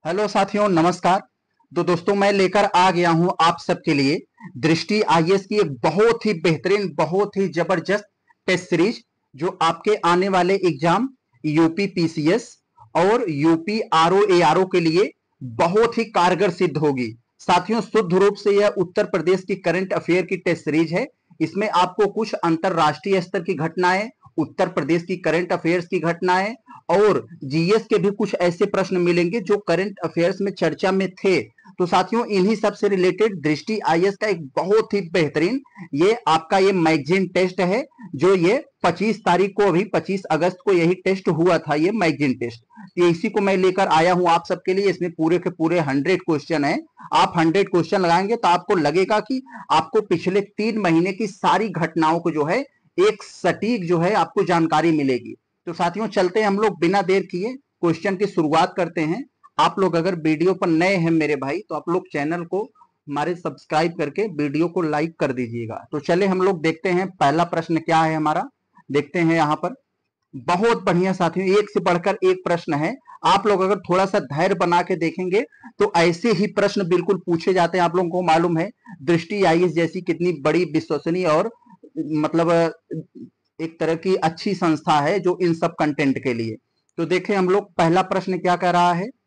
Hello साथियों, नमस्कार। तो दोस्तों, मैं लेकर आ गया हूं आप सबके लिए दृष्टि आईएएस की एक बहुत ही बेहतरीन, बहुत ही जबरदस्त टेस्ट सीरीज जो आपके आने वाले एग्जाम यूपी पीसीएस और यूपी आरओ एआरओ के लिए बहुत ही कारगर सिद्ध होगी। साथियों, शुद्ध रूप से यह उत्तर प्रदेश की करंट अफेयर की टेस्ट सीरीज है। इसमें आपको कुछ अंतरराष्ट्रीय स्तर की घटनाएं, उत्तर प्रदेश की करंट अफेयर्स की घटनाएं और जीएस के भी कुछ ऐसे प्रश्न मिलेंगे जो करंट अफेयर्स में चर्चा में थे। तो साथियों, इन्हीं सब से रिलेटेड दृष्टि आईएएस का एक बहुत ही बेहतरीन ये आपका ये मैगजीन टेस्ट है जो ये 25 तारीख को, अभी 25 अगस्त को यही टेस्ट हुआ था, ये मैगजीन टेस्ट। तो इसी को मैं लेकर आया हूं आप सबके लिए। इसमें पूरे के पूरे 100 क्वेश्चन है। आप 100 क्वेश्चन लगाएंगे तो आपको लगेगा कि आपको पिछले 3 महीने की सारी घटनाओं को जो है एक सटीक जो है आपको जानकारी मिलेगी। तो साथियों, चलते हैं हम लोग बिना देर किए क्वेश्चन की शुरुआत करते हैं। आप लोग अगर वीडियो पर नए हैं मेरे भाई, तो आप लोग चैनल को हमारे सब्सक्राइब करके वीडियो को लाइक कर दीजिएगा। तो चले हम लोग देखते हैं पहला प्रश्न क्या है हमारा। देखते हैं यहाँ पर। बहुत बढ़िया साथियों, एक से बढ़कर एक प्रश्न है। आप लोग अगर थोड़ा सा धैर्य बना के देखेंगे तो ऐसे ही प्रश्न बिल्कुल पूछे जाते हैं। आप लोगों को मालूम है दृष्टि आईएएस जैसी कितनी बड़ी, विश्वसनीय और मतलब एक तरह की अच्छी संस्था है जो इन सब कंटेंट के लिए। तो देखें हम लोग, पहला प्रश्न क्या कह रहा है।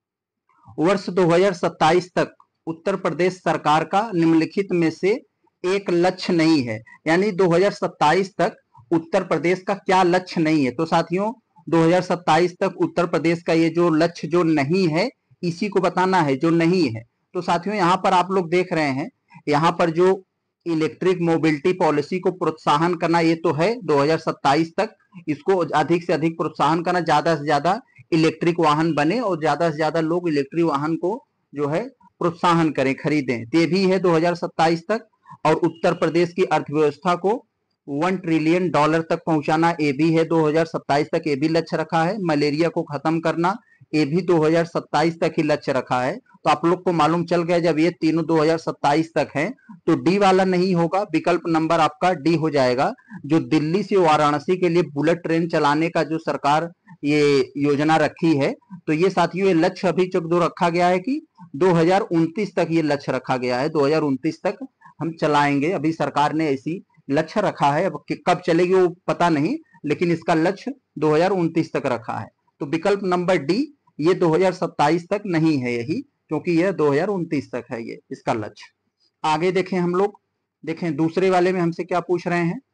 वर्ष 2027 तक उत्तर प्रदेश सरकार का निम्नलिखित में से एक लक्ष्य नहीं है। यानी 2027 तक उत्तर प्रदेश का क्या लक्ष्य नहीं है। तो साथियों, 2027 तक उत्तर प्रदेश का ये जो लक्ष्य जो नहीं है, इसी को बताना है, जो नहीं है। तो साथियों, यहां पर आप लोग देख रहे हैं, यहां पर जो इलेक्ट्रिक मोबिलिटी पॉलिसी को प्रोत्साहन करना, ये तो है 2027 तक। इसको अधिक से अधिक प्रोत्साहन करना, ज्यादा से ज्यादा इलेक्ट्रिक वाहन बने और ज्यादा से ज्यादा लोग इलेक्ट्रिक वाहन को जो है प्रोत्साहन करें, खरीदें। ये भी है 2027 तक। और उत्तर प्रदेश की अर्थव्यवस्था को $1 ट्रिलियन तक पहुंचाना, ये भी है 2027 तक, ये भी लक्ष्य रखा है। मलेरिया को खत्म करना, ये भी 2027 तक ही लक्ष्य रखा है। तो आप लोग को मालूम चल गया, जब ये तीनों 2027 तक हैं तो डी वाला नहीं होगा, विकल्प नंबर आपका डी हो जाएगा। जो दिल्ली से वाराणसी के लिए बुलेट ट्रेन चलाने का जो सरकार ये योजना रखी है, तो ये साथियों ये लक्ष्य अभी जो रखा गया है कि 2029 तक ये लक्ष्य रखा गया है। 2029 तक हम चलाएंगे, अभी सरकार ने ऐसी लक्ष्य रखा है। अब कब चलेगी वो पता नहीं, लेकिन इसका लक्ष्य 2029 तक रखा है। तो विकल्प नंबर डी, ये 2027 तक नहीं है यही, क्योंकि यह 2029 तक है ये इसका लक्ष्य। आगे देखें हम लोग। देखें दूसरे वाले में हमसे क्या पूछ रहे हैं।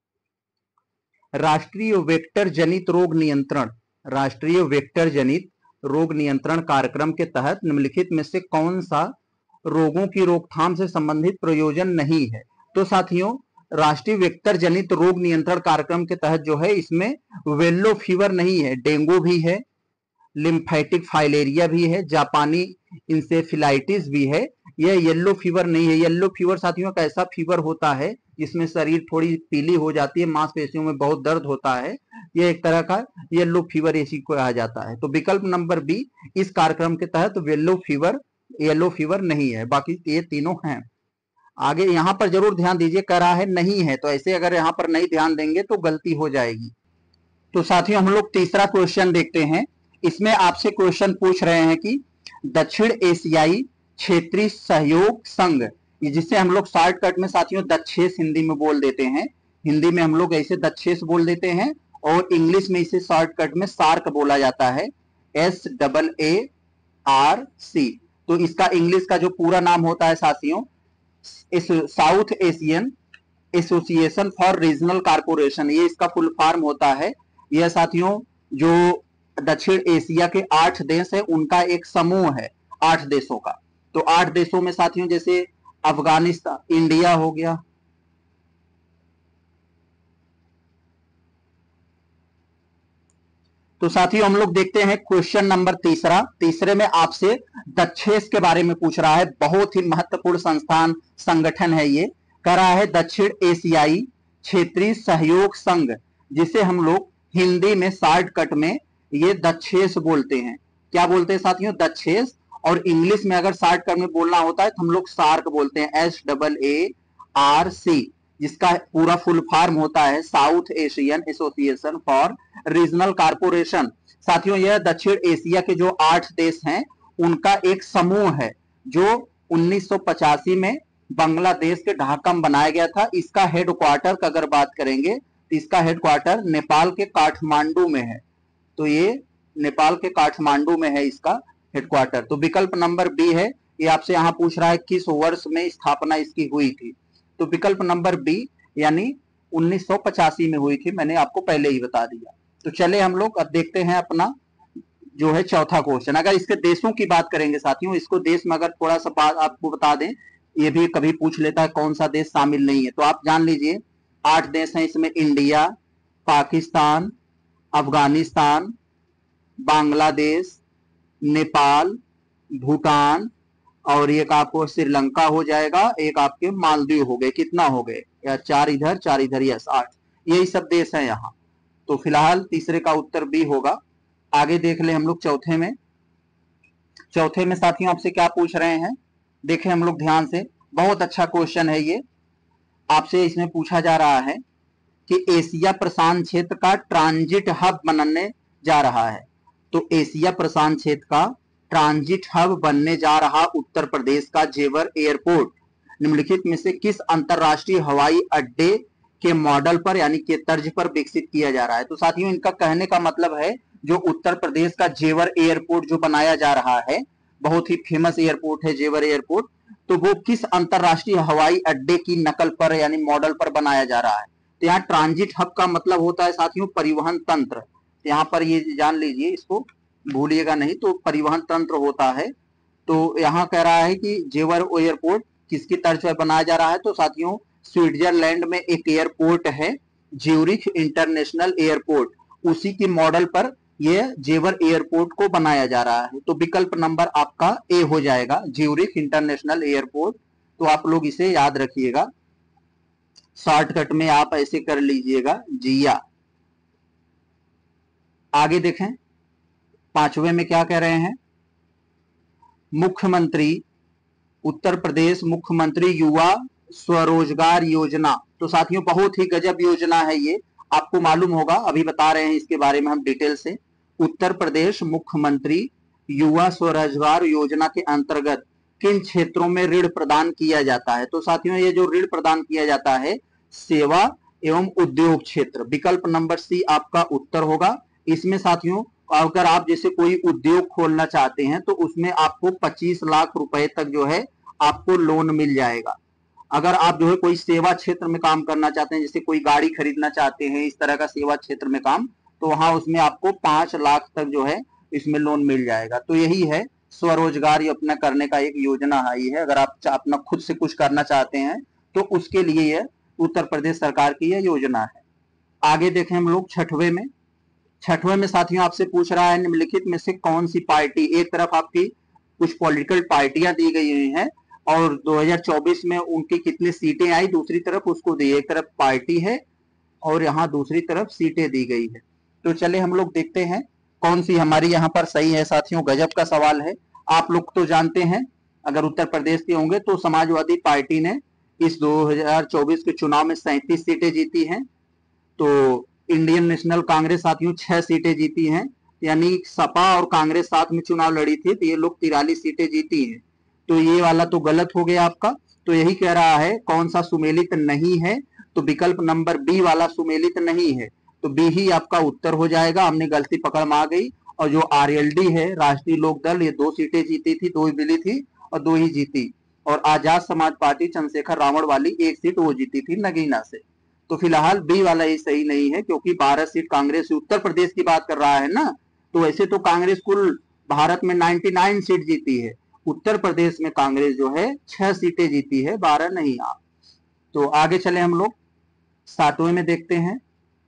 राष्ट्रीय वेक्टर जनित रोग नियंत्रण, राष्ट्रीय वेक्टर जनित रोग नियंत्रण कार्यक्रम के तहत निम्नलिखित में से कौन सा रोगों की रोकथाम से संबंधित प्रयोजन नहीं है। तो साथियों, राष्ट्रीय वेक्टर जनित रोग नियंत्रण कार्यक्रम के तहत जो है इसमें वेल्लो फीवर नहीं है, डेंगू भी है, लिम्फेटिक फाइलेरिया भी है, जापानी इंसेफेलाइटिस भी है। यह येलो फीवर नहीं है। येलो फीवर साथियों का ऐसा फीवर होता है जिसमें शरीर थोड़ी पीली हो जाती है, मांसपेशियों में बहुत दर्द होता है। यह एक तरह का येलो फीवर इसी को कहा जाता है। तो विकल्प नंबर बी, इस कार्यक्रम के तहत येलो फीवर नहीं है, बाकी ये तीनों हैं। आगे यहां पर जरूर ध्यान दीजिए, कह रहा है नहीं है, तो ऐसे अगर यहां पर नहीं ध्यान देंगे तो गलती हो जाएगी। तो साथियों, हम लोग तीसरा क्वेश्चन देखते हैं। इसमें आपसे क्वेश्चन पूछ रहे हैं कि दक्षिण एशियाई क्षेत्रीय सहयोग संघ, जिसे हम लोग शॉर्टकट में साथियों दक्षेस हिंदी में बोल देते हैं, हिंदी में हम लोग ऐसे दक्षेस बोल देते हैं और इंग्लिश में इसे शॉर्टकट में सार्क बोला जाता है, SAARC। तो इसका इंग्लिश का जो पूरा नाम होता है साथियों, इस South Asian Association for Regional Corporation, ये इसका फुल फॉर्म होता है। यह साथियों जो दक्षिण एशिया के 8 देश है उनका एक समूह है, 8 देशों का। तो 8 देशों में साथियों जैसे अफगानिस्तान, इंडिया हो गया, तो साथियों हम लोग देखते हैं क्वेश्चन नंबर तीसरा। तीसरे में आपसे दक्षेस के बारे में पूछ रहा है। बहुत ही महत्वपूर्ण संस्थान संगठन है ये। कह रहा है दक्षिण एशियाई क्षेत्रीय सहयोग संघ, जिसे हम लोग हिंदी में शॉर्टकट में ये दक्षेस बोलते हैं। क्या बोलते हैं साथियों? दक्षेस। और इंग्लिश में अगर शॉर्टकट में बोलना होता है तो हम लोग सार्क बोलते हैं, SAARC, जिसका पूरा फुल फॉर्म होता है South Asian Association for Regional Corporation. साथियों यह दक्षिण एशिया के जो 8 देश हैं उनका एक समूह है जो 1985 में बांग्लादेश के ढाका में बनाया गया था। इसका हेडक्वार्टर का अगर बात करेंगे तो इसका हेडक्वार्टर नेपाल के काठमांडू में है। तो ये नेपाल के काठमांडू में है इसका हेडक्वार्टर। तो विकल्प नंबर बी है। ये आपसे यहां पूछ रहा है किस वर्ष में स्थापना इसकी हुई थी। तो विकल्प नंबर बी यानी 1985 में हुई थी, मैंने आपको पहले ही बता दिया। तो चले हम लोग अब देखते हैं अपना जो है चौथा क्वेश्चन। अगर इसके देशों की बात करेंगे साथियों, इसको देश में अगर थोड़ा सा बात आपको बता दें, ये भी कभी पूछ लेता है कौन सा देश शामिल नहीं है, तो आप जान लीजिए 8 देश हैं इसमें। इंडिया, पाकिस्तान, अफगानिस्तान, बांग्लादेश, नेपाल, भूटान और एक आपको श्रीलंका हो जाएगा, एक आपके मालदीव हो गए। कितना हो गए या 4 इधर 4 इधर, यस 8। यही सब देश हैं यहाँ। तो फिलहाल तीसरे का उत्तर बी होगा। आगे देख ले हम लोग चौथे में। चौथे में साथियों आपसे क्या पूछ रहे हैं, देखें हम लोग ध्यान से, बहुत अच्छा क्वेश्चन है ये। आपसे इसमें पूछा जा रहा है कि एशिया प्रशांत क्षेत्र का ट्रांजिट हब बनने जा रहा है। तो एशिया प्रशांत क्षेत्र का ट्रांजिट हब बनने जा रहा उत्तर प्रदेश का जेवर एयरपोर्ट निम्नलिखित में से किस अंतरराष्ट्रीय हवाई अड्डे के मॉडल पर यानी के तर्ज पर विकसित किया जा रहा है। तो साथियों इनका कहने का मतलब है जो उत्तर प्रदेश का जेवर एयरपोर्ट जो बनाया जा रहा है, बहुत ही फेमस एयरपोर्ट है जेवर एयरपोर्ट, तो वो किस अंतरराष्ट्रीय हवाई अड्डे की नकल पर यानी मॉडल पर बनाया जा रहा है। तो यहाँ ट्रांजिट हब का मतलब होता है साथियों परिवहन तंत्र। यहाँ पर ये जान लीजिए, इसको भूलिएगा नहीं, तो परिवहन तंत्र होता है। तो यहाँ कह रहा है कि जेवर एयरपोर्ट किसकी तर्ज पर बनाया जा रहा है। तो साथियों स्विट्जरलैंड में एक एयरपोर्ट है ज्यूरिख इंटरनेशनल एयरपोर्ट, उसी की मॉडल पर यह जेवर एयरपोर्ट को बनाया जा रहा है। तो विकल्प नंबर आपका ए हो जाएगा, ज्यूरिख इंटरनेशनल एयरपोर्ट। तो आप लोग इसे याद रखिएगा, शॉर्टकट में आप ऐसे कर लीजिएगा जिया। आगे देखें पांचवें में क्या कह रहे हैं, मुख्यमंत्री उत्तर प्रदेश मुख्यमंत्री युवा स्वरोजगार योजना। तो साथियों बहुत ही गजब योजना है ये, आपको मालूम होगा, अभी बता रहे हैं इसके बारे में हम डिटेल से। उत्तर प्रदेश मुख्यमंत्री युवा स्वरोजगार योजना के अंतर्गत किन क्षेत्रों में ऋण प्रदान किया जाता है। तो साथियों ये जो ऋण प्रदान किया जाता है सेवा एवं उद्योग क्षेत्र, विकल्प नंबर सी आपका उत्तर होगा। इसमें साथियों अगर आप जैसे कोई उद्योग खोलना चाहते हैं तो उसमें आपको 25 लाख रुपए तक जो है आपको लोन मिल जाएगा। अगर आप जो है कोई सेवा क्षेत्र में काम करना चाहते हैं, जैसे कोई गाड़ी खरीदना चाहते हैं, इस तरह का सेवा क्षेत्र में काम, तो वहां उसमें आपको 5 लाख तक जो है इसमें लोन मिल जाएगा। तो यही है स्वरोजगार अपना करने का एक योजना है। अगर आप अपना खुद से कुछ करना चाहते हैं तो उसके लिए यह उत्तर प्रदेश सरकार की यह योजना है। आगे देखें हम लोग छठवें में। छठवें में साथियों आपसे पूछ रहा है निम्नलिखित में से कौन सी पार्टी, एक तरफ आपकी कुछ पॉलिटिकल पार्टियां दी गई हुई हैं और 2024 में उनकी कितनी सीटें आई दूसरी तरफ उसको दी, एक तरफ पार्टी है और यहाँ दूसरी तरफ सीटें दी गई है। तो चले हम लोग देखते हैं कौन सी हमारी यहाँ पर सही है। साथियों गजब का सवाल है, आप लोग तो जानते हैं अगर उत्तर प्रदेश के होंगे तो समाजवादी पार्टी ने इस 2024 के चुनाव में 37 सीटें जीती हैं। तो इंडियन नेशनल कांग्रेस साथियों 6 सीटें जीती हैं, यानी सपा और कांग्रेस साथ में चुनाव लड़ी थी तो ये लोग 43 सीटें जीती हैं। तो ये वाला तो गलत हो गया आपका। तो यही कह रहा है कौन सा सुमेलित नहीं है, तो विकल्प नंबर बी वाला सुमेलित नहीं है। तो बी ही आपका उत्तर हो जाएगा, हमने गलती पकड़ में आ गई। और जो आरएलडी है राष्ट्रीय लोक दल, ये 2 सीटें जीती थी, 2 मिली थी और 2 ही जीती। और आजाद समाज पार्टी चंद्रशेखर रावण वाली 1 सीट वो जीती थी नगीना से। तो फिलहाल बी वाला ही सही नहीं है क्योंकि 12 सीट कांग्रेस, उत्तर प्रदेश की बात कर रहा है ना, तो वैसे तो कांग्रेस कुल भारत में 99 सीट जीती है, उत्तर प्रदेश में कांग्रेस जो है 6 सीटें जीती है, 12 नहीं। आप तो आगे चले हम लोग 7वें में देखते हैं।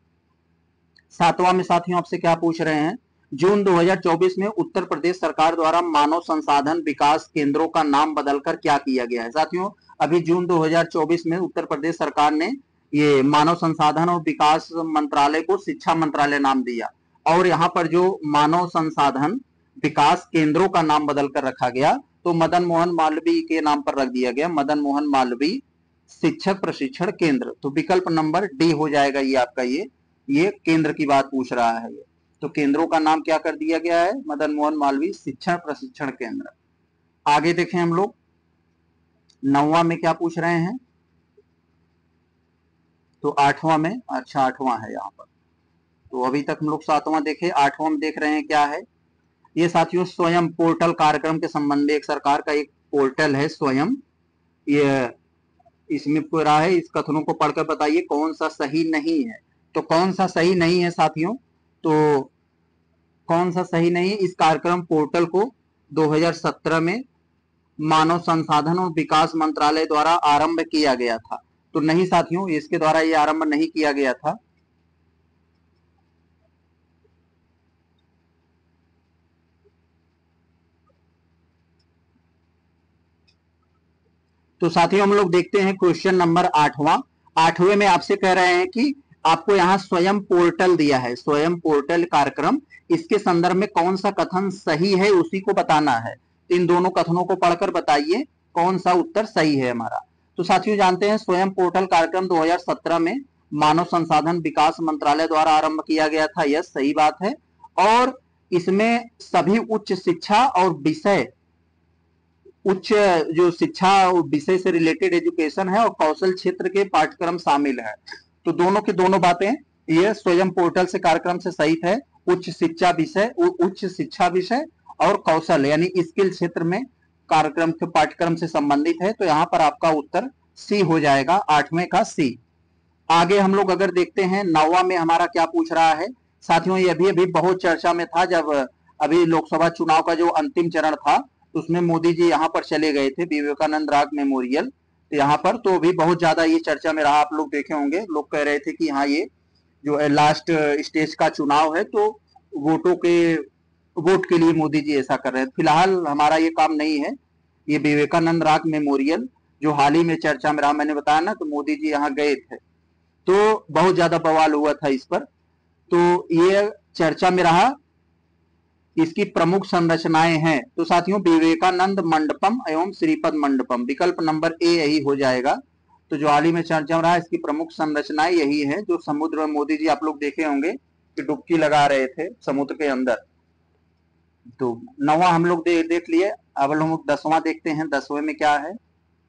7वां में साथियों आपसे क्या पूछ रहे हैं, जून 2024 में उत्तर प्रदेश सरकार द्वारा मानव संसाधन विकास केंद्रों का नाम बदलकर क्या किया गया है। साथियों अभी जून 2024 में उत्तर प्रदेश सरकार ने ये मानव संसाधन और विकास मंत्रालय को शिक्षा मंत्रालय नाम दिया और यहाँ पर जो मानव संसाधन विकास केंद्रों का नाम बदलकर रखा गया तो मदन मोहन मालवीय के नाम पर रख दिया गया, मदन मोहन मालवीय शिक्षक प्रशिक्षण केंद्र। तो विकल्प नंबर डी हो जाएगा ये आपका, ये केंद्र की बात पूछ रहा है ये। तो केंद्रों का नाम क्या कर दिया गया है? मदन मोहन मालवीय शिक्षण प्रशिक्षण केंद्र। आगे देखें हम लोग 9वां में क्या पूछ रहे हैं, तो 8वां में, अच्छा 8वां है यहाँ पर। तो अभी तक हम लोग 7वां देखे, 8वां में देख रहे हैं क्या है ये साथियों, स्वयं पोर्टल कार्यक्रम के संबंध में एक सरकार का एक पोर्टल है स्वयं, ये इसमें पूरा है, इस कथनों को पढ़कर बताइए कौन सा सही नहीं है। तो कौन सा सही नहीं है साथियों, तो कौन सा सही नहीं है, इस कार्यक्रम पोर्टल को 2017 में मानव संसाधन और विकास मंत्रालय द्वारा आरंभ किया गया था। तो नहीं साथियों, इसके द्वारा ये आरंभ नहीं किया गया था। तो साथियों हम लोग देखते हैं क्वेश्चन नंबर 8वां। 8वें में आपसे कह रहे हैं कि आपको यहाँ स्वयं पोर्टल दिया है, स्वयं पोर्टल कार्यक्रम, इसके संदर्भ में कौन सा कथन सही है उसी को बताना है। इन दोनों कथनों को पढ़कर बताइए कौन सा उत्तर सही है हमारा। तो साथियों जानते हैं स्वयं पोर्टल कार्यक्रम 2017 में मानव संसाधन विकास मंत्रालय द्वारा आरंभ किया गया था, यह सही बात है। और इसमें सभी उच्च शिक्षा और विषय, उच्च जो शिक्षा विषय से रिलेटेड एजुकेशन है और कौशल क्षेत्र के पाठ्यक्रम शामिल है। तो दोनों की दोनों बातें ये स्वयं पोर्टल से कार्यक्रम से सही है। उच्च शिक्षा विषय और कौशल यानी स्किल क्षेत्र में कार्यक्रम के पाठ्यक्रम से संबंधित है। तो यहाँ पर आपका उत्तर सी हो जाएगा, 8वें का सी। आगे हम लोग अगर देखते हैं 9वां में हमारा क्या पूछ रहा है साथियों, ये अभी बहुत चर्चा में था जब अभी लोकसभा चुनाव का जो अंतिम चरण था, उसमें मोदी जी यहाँ पर चले गए थे विवेकानंद राग मेमोरियल, तो यहाँ पर तो भी बहुत ज्यादा ये चर्चा में रहा। आप लोग देखे होंगे, लोग कह रहे थे कि हाँ ये जो लास्ट स्टेज का चुनाव है तो वोट के लिए मोदी जी ऐसा कर रहे हैं। फिलहाल हमारा ये काम नहीं है। ये विवेकानंद राग मेमोरियल जो हाल ही में चर्चा में रहा, मैंने बताया ना, तो मोदी जी यहाँ गए थे तो बहुत ज्यादा बवाल हुआ था इस पर, तो ये चर्चा में रहा। इसकी प्रमुख संरचनाएं हैं तो साथियों विवेकानंद मंडपम एवं श्रीपद मंडपम, विकल्प नंबर ए यही हो जाएगा। तो जो हाल ही में चर्चा में रहा इसकी प्रमुख संरचनाएं यही है। जो समुद्र में मोदी जी आप लोग देखे होंगे कि डुबकी लगा रहे थे समुद्र के अंदर। तो 9वां हम लोग देख लिए, अब हम लोग 10वां देखते हैं। 10वें में क्या है,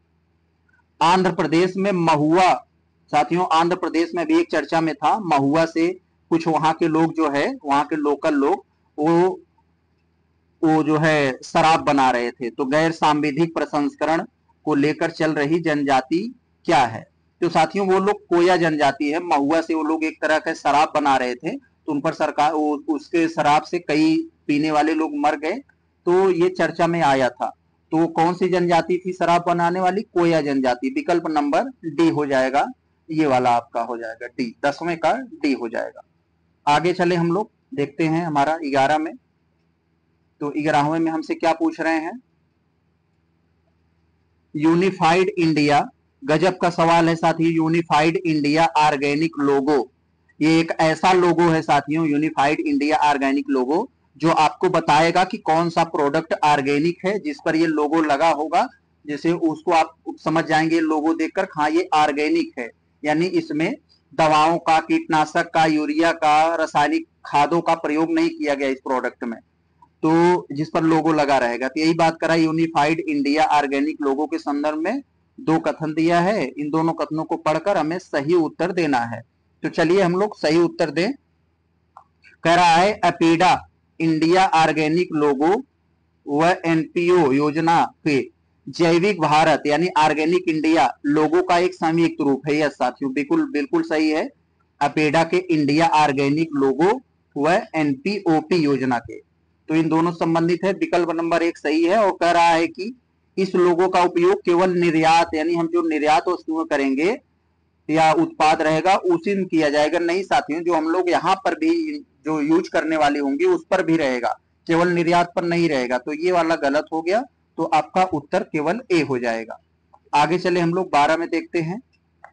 आंध्र प्रदेश में महुआ, साथियों आंध्र प्रदेश में भी एक चर्चा में था, महुआ से कुछ वहां के लोग जो है, वहां के लोकल लोग वो जो है शराब बना रहे थे। तो गैर सांविधिक प्रसंस्करण को लेकर चल रही जनजाति क्या है? तो साथियों वो लोग कोया जनजाति है। महुआ से वो लोग एक तरह का शराब बना रहे थे, तो उन पर सरकार उसके शराब से कई पीने वाले लोग मर गए, तो ये चर्चा में आया था। तो कौन सी जनजाति थी शराब बनाने वाली? कोया जनजाति। विकल्प नंबर डी हो जाएगा, ये वाला आपका हो जाएगा डी, 10वें का डी हो जाएगा। आगे चले हम लोग देखते हैं हमारा 11 में। तो 11वें में हमसे क्या पूछ रहे हैं, यूनिफाइड इंडिया, गजब का सवाल है साथियों, यूनिफाइड इंडिया ऑर्गेनिक लोगो। ये एक ऐसा लोगो है साथियों, यूनिफाइड इंडिया ऑर्गेनिक लोगो, जो आपको बताएगा कि कौन सा प्रोडक्ट ऑर्गेनिक है। जिस पर ये लोगो लगा होगा, जैसे उसको आप समझ जाएंगे लोगो देखकर, हाँ ये ऑर्गेनिक है, यानी इसमें दवाओं का, कीटनाशक का, यूरिया का, रासायनिक खादों का प्रयोग नहीं किया गया इस प्रोडक्ट में, तो जिस पर लोगो लगा रहेगा। तो यही बात करा यूनिफाइड इंडिया ऑर्गेनिक लोगो के संदर्भ में 2 कथन दिया है। इन दोनों कथनों को पढ़कर हमें सही उत्तर देना है। तो चलिए हम लोग सही उत्तर दें। कह रहा है अपेडा इंडिया ऑर्गेनिक लोगो व एनपीओ योजना के जैविक भारत यानी ऑर्गेनिक इंडिया लोगो का एक संयुक्त रूप है। यह साथियों बिल्कुल बिल्कुल सही है, अपेडा के इंडिया ऑर्गेनिक लोगो व एनपीओपी योजना के, तो इन दोनों संबंधित है। विकल्प नंबर 1 सही है। और कह रहा है कि इस लोगो का उपयोग केवल निर्यात, यानी हम जो निर्यात वस्तुएं करेंगे या उत्पाद रहेगा उसी में किया जाएगा। नहीं साथियों, जो हम लोग यहाँ पर भी जो यूज करने वाली होंगी उस पर भी रहेगा, केवल निर्यात पर नहीं रहेगा। तो ये वाला गलत हो गया, तो आपका उत्तर केवल ए हो जाएगा। आगे चले हम लोग 12 में देखते हैं।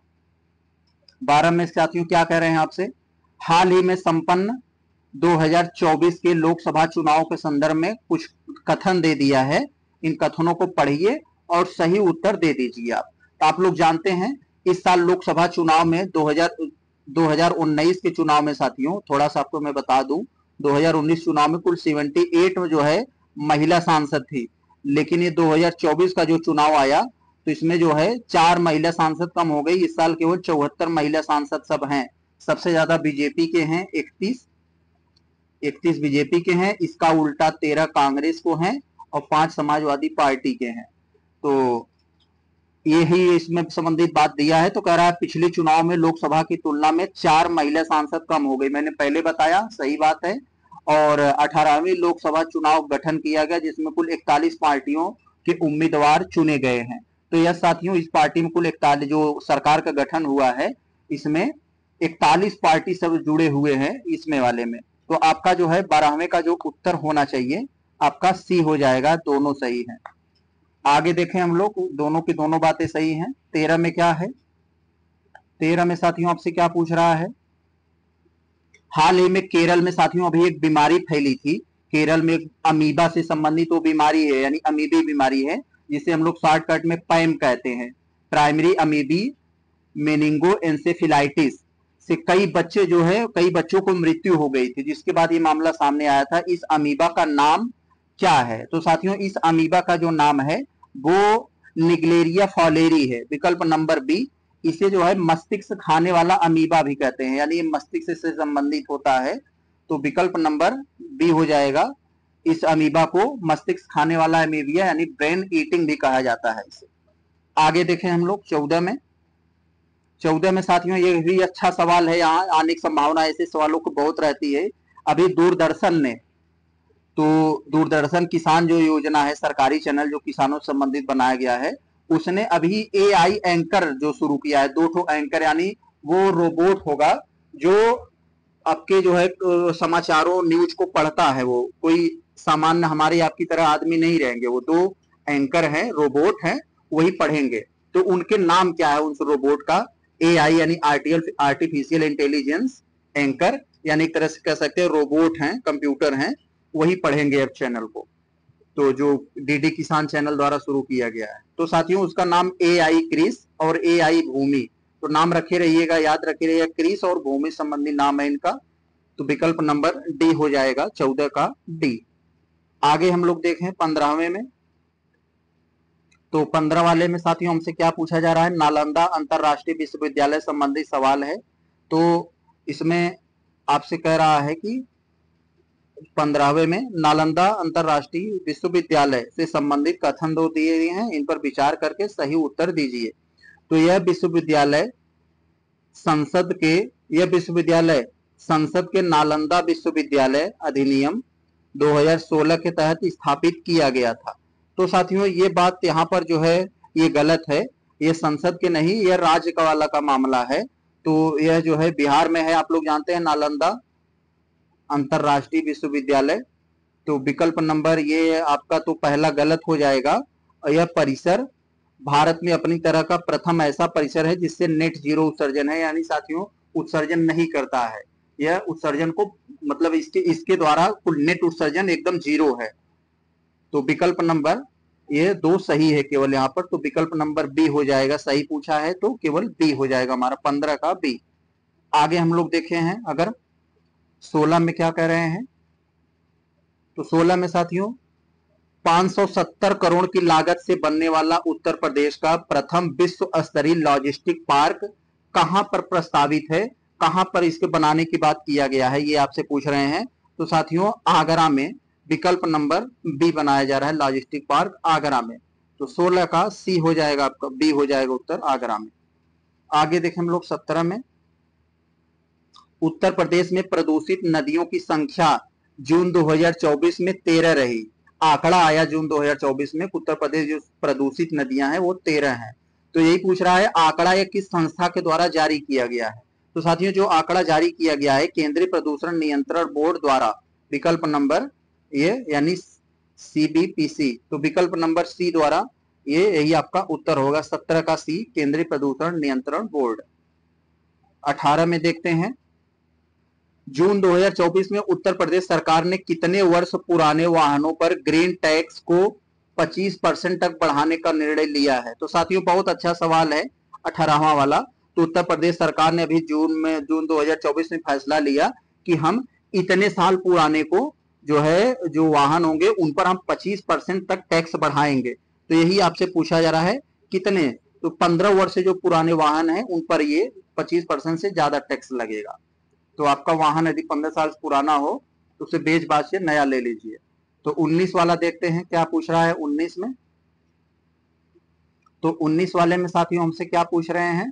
12 में साथियों क्या कह रहे हैं आपसे, हाल ही में संपन्न 2024 के लोकसभा चुनाव के संदर्भ में कुछ कथन दे दिया है। इन कथनों को पढ़िए और सही उत्तर दे दीजिए आप। तो आप लोग जानते हैं इस साल लोकसभा चुनाव में 2019 के चुनाव में साथियों, थोड़ा सा आपको मैं बता दूं, 2019 चुनाव में कुल 78 जो है महिला सांसद थी, लेकिन ये 2024 का जो चुनाव आया तो इसमें जो है 4 महिला सांसद कम हो गई। इस साल केवल 74 महिला सांसद सब हैं। सबसे ज्यादा बीजेपी के हैं 31 बीजेपी के हैं, इसका उल्टा 13 कांग्रेस को हैं और 5 समाजवादी पार्टी के हैं। तो ये ही इसमें संबंधित बात दिया है। तो कह रहा है पिछले चुनाव में लोकसभा की तुलना में 4 महिला सांसद कम हो गई। मैंने पहले बताया, सही बात है। और 18वीं लोकसभा चुनाव गठन किया गया जिसमें कुल 41 पार्टियों के उम्मीदवार चुने गए हैं। तो यह साथियों, इस पार्टी में कुल 41 जो सरकार का गठन हुआ है इसमें 41 पार्टी सब जुड़े हुए हैं इसमें वाले में। तो आपका जो है 12वें का जो उत्तर होना चाहिए आपका सी हो जाएगा, दोनों सही है। आगे देखें हम लोग, दोनों की दोनों बातें सही हैं। 13 में क्या है? 13 में साथियों आपसे क्या पूछ रहा है? हाल ही में केरल में साथियों अभी एक बीमारी फैली थी। केरल में अमीबा से संबंधित वो बीमारी है, यानी अमीबी बीमारी है, जिसे हम लोग शॉर्टकट में पैम कहते हैं। प्राइमरी अमीबी मेनिंगो एंसेफेलाइटिस से कई बच्चे जो है, कई बच्चों को मृत्यु हो गई थी, जिसके बाद ये मामला सामने आया था। इस अमीबा का नाम क्या है? तो साथियों इस अमीबा का जो नाम है वो निग्लेरिया फॉलेरी है, विकल्प नंबर बी। इसे जो है मस्तिष्क खाने वाला अमीबा भी कहते हैं, यानी ये मस्तिष्क से संबंधित होता है। तो विकल्प नंबर बी हो जाएगा। इस अमीबा को मस्तिष्क खाने वाला अमीबिया यानी ब्रेन ईटिंग भी कहा जाता है इसे। आगे देखें हम लोग 14 में। 14 में साथियों ये भी अच्छा सवाल है, यहाँ आने की संभावना ऐसे सवालों को बहुत रहती है। अभी दूरदर्शन ने, तो दूरदर्शन किसान जो योजना है, सरकारी चैनल जो किसानों से संबंधित बनाया गया है, उसने अभी एआई एंकर जो शुरू किया है। 2 एंकर यानी वो रोबोट होगा जो आपके जो है समाचारों न्यूज को पढ़ता है। वो कोई सामान्य हमारे आपकी तरह आदमी नहीं रहेंगे, वो 2 एंकर हैं, रोबोट हैं, वही पढ़ेंगे। तो उनके नाम क्या है उस रोबोट का? एआई यानी आर्टिफिशियल इंटेलिजेंस एंकर, यानी एक तरह से कह सकते हैं रोबोट हैं, कंप्यूटर हैं, वही पढ़ेंगे अब चैनल को। तो जो डीडी किसान चैनल द्वारा शुरू किया गया है। तो साथियों उसका नाम एआई क्रिस और एआई भूमि, तो नाम रखे रहिएगा, याद रखे रहिएगा, क्रिस और भूमि संबंधी नाम है इनका। तो विकल्प नंबर डी हो जाएगा, 14 का डी। आगे हम लोग देखें 15वें में। तो 15 वाले में साथियों हमसे क्या पूछा जा रहा है? नालंदा अंतरराष्ट्रीय विश्वविद्यालय संबंधी सवाल है। तो इसमें आपसे कह रहा है कि 15वें में नालंदा अंतरराष्ट्रीय विश्वविद्यालय से संबंधित कथन 2 दिए गए हैं, इन पर विचार करके सही उत्तर दीजिए। तो यह विश्वविद्यालय संसद के नालंदा विश्वविद्यालय अधिनियम 2016 के तहत स्थापित किया गया था। तो साथियों ये बात यहाँ पर जो है ये गलत है, ये संसद के नहीं, यह राज्य का वाला का मामला है। तो यह जो है बिहार में है, आप लोग जानते हैं, नालंदा अंतरराष्ट्रीय विश्वविद्यालय। तो विकल्प नंबर ये आपका तो पहला गलत हो जाएगा। और यह परिसर भारत में अपनी तरह का प्रथम ऐसा परिसर है जिससे नेट जीरो उत्सर्जन है, यानी साथियों उत्सर्जन नहीं करता है। यह उत्सर्जन को मतलब इसके द्वारा कुल नेट उत्सर्जन एकदम जीरो है। तो विकल्प नंबर ये 2 सही है केवल यहाँ पर। तो विकल्प नंबर बी हो जाएगा, सही पूछा है तो केवल बी हो जाएगा हमारा, 15 का बी। आगे हम लोग देखे हैं अगर 16 में क्या कह रहे हैं? तो 16 में साथियों 570 करोड़ की लागत से बनने वाला उत्तर प्रदेश का प्रथम विश्व स्तरीय लॉजिस्टिक पार्क कहां पर प्रस्तावित है, कहां पर इसके बनाने की बात किया गया है, ये आपसे पूछ रहे हैं। तो साथियों आगरा में, विकल्प नंबर बी बनाया जा रहा है, लॉजिस्टिक पार्क आगरा में। तो 16 का सी हो जाएगा आपका, बी हो जाएगा उत्तर, आगरा में। आगे देखें हम लोग 17 में। उत्तर प्रदेश में प्रदूषित नदियों की संख्या जून 2024 में 13 रही। आंकड़ा आया जून 2024 में, उत्तर प्रदेश जो प्रदूषित नदियां हैं वो 13 हैं। तो यही पूछ रहा है आंकड़ा ये किस संस्था के द्वारा जारी किया गया है? तो साथियों जो आंकड़ा जारी किया गया है केंद्रीय प्रदूषण नियंत्रण बोर्ड द्वारा, विकल्प नंबर ये यानी सीबीपीसी। तो विकल्प नंबर सी द्वारा ये यही आपका उत्तर होगा, 17 का सी, केंद्रीय प्रदूषण नियंत्रण बोर्ड। 18 में देखते हैं। जून 2024 में उत्तर प्रदेश सरकार ने कितने वर्ष पुराने वाहनों पर ग्रीन टैक्स को 25% तक बढ़ाने का निर्णय लिया है? तो साथियों बहुत अच्छा सवाल है 18वां वाला। तो उत्तर प्रदेश सरकार ने अभी जून 2024 में फैसला लिया कि हम इतने साल पुराने को जो है जो वाहन होंगे उन पर हम 25% तक टैक्स बढ़ाएंगे। तो यही आपसे पूछा जा रहा है कितने, तो 15 वर्ष से जो पुराने वाहन हैं उन पर ये 25% से ज्यादा टैक्स लगेगा। तो आपका वाहन यदि 15 साल पुराना हो तो उसे बेच बाच के नया ले लीजिए। तो 19 वाला देखते हैं क्या पूछ रहा है 19 में। तो 19 वाले में साथियों हमसे क्या पूछ रहे हैं,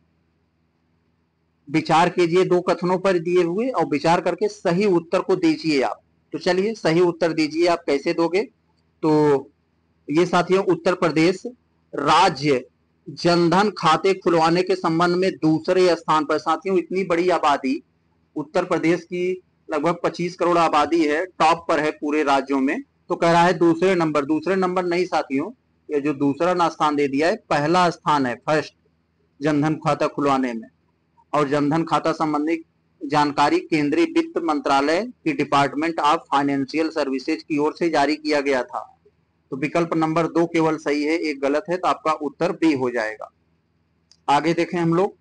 विचार कीजिए दो कथनों पर दिए हुए और विचार करके सही उत्तर को दीजिए आप। तो चलिए सही उत्तर दीजिए, आप कैसे दोगे। तो ये साथियों उत्तर प्रदेश राज्य जनधन खाते खुलवाने के संबंध में दूसरे स्थान पर, साथियों इतनी बड़ी आबादी उत्तर प्रदेश की लगभग 25 करोड़ आबादी है, टॉप पर है पूरे राज्यों में, तो कह रहा है दूसरे नंबर। दूसरे नंबर नहीं साथियों, ये जो दूसरा स्थान दे दिया है पहला स्थान है, फर्स्ट जनधन खाता खुलवाने में। और जनधन खाता संबंधी जानकारी केंद्रीय वित्त मंत्रालय की डिपार्टमेंट ऑफ फाइनेंशियल सर्विसेज की ओर से जारी किया गया था। तो विकल्प नंबर 2 केवल सही है, एक गलत है, तो आपका उत्तर बी हो जाएगा। आगे देखें हम लोग।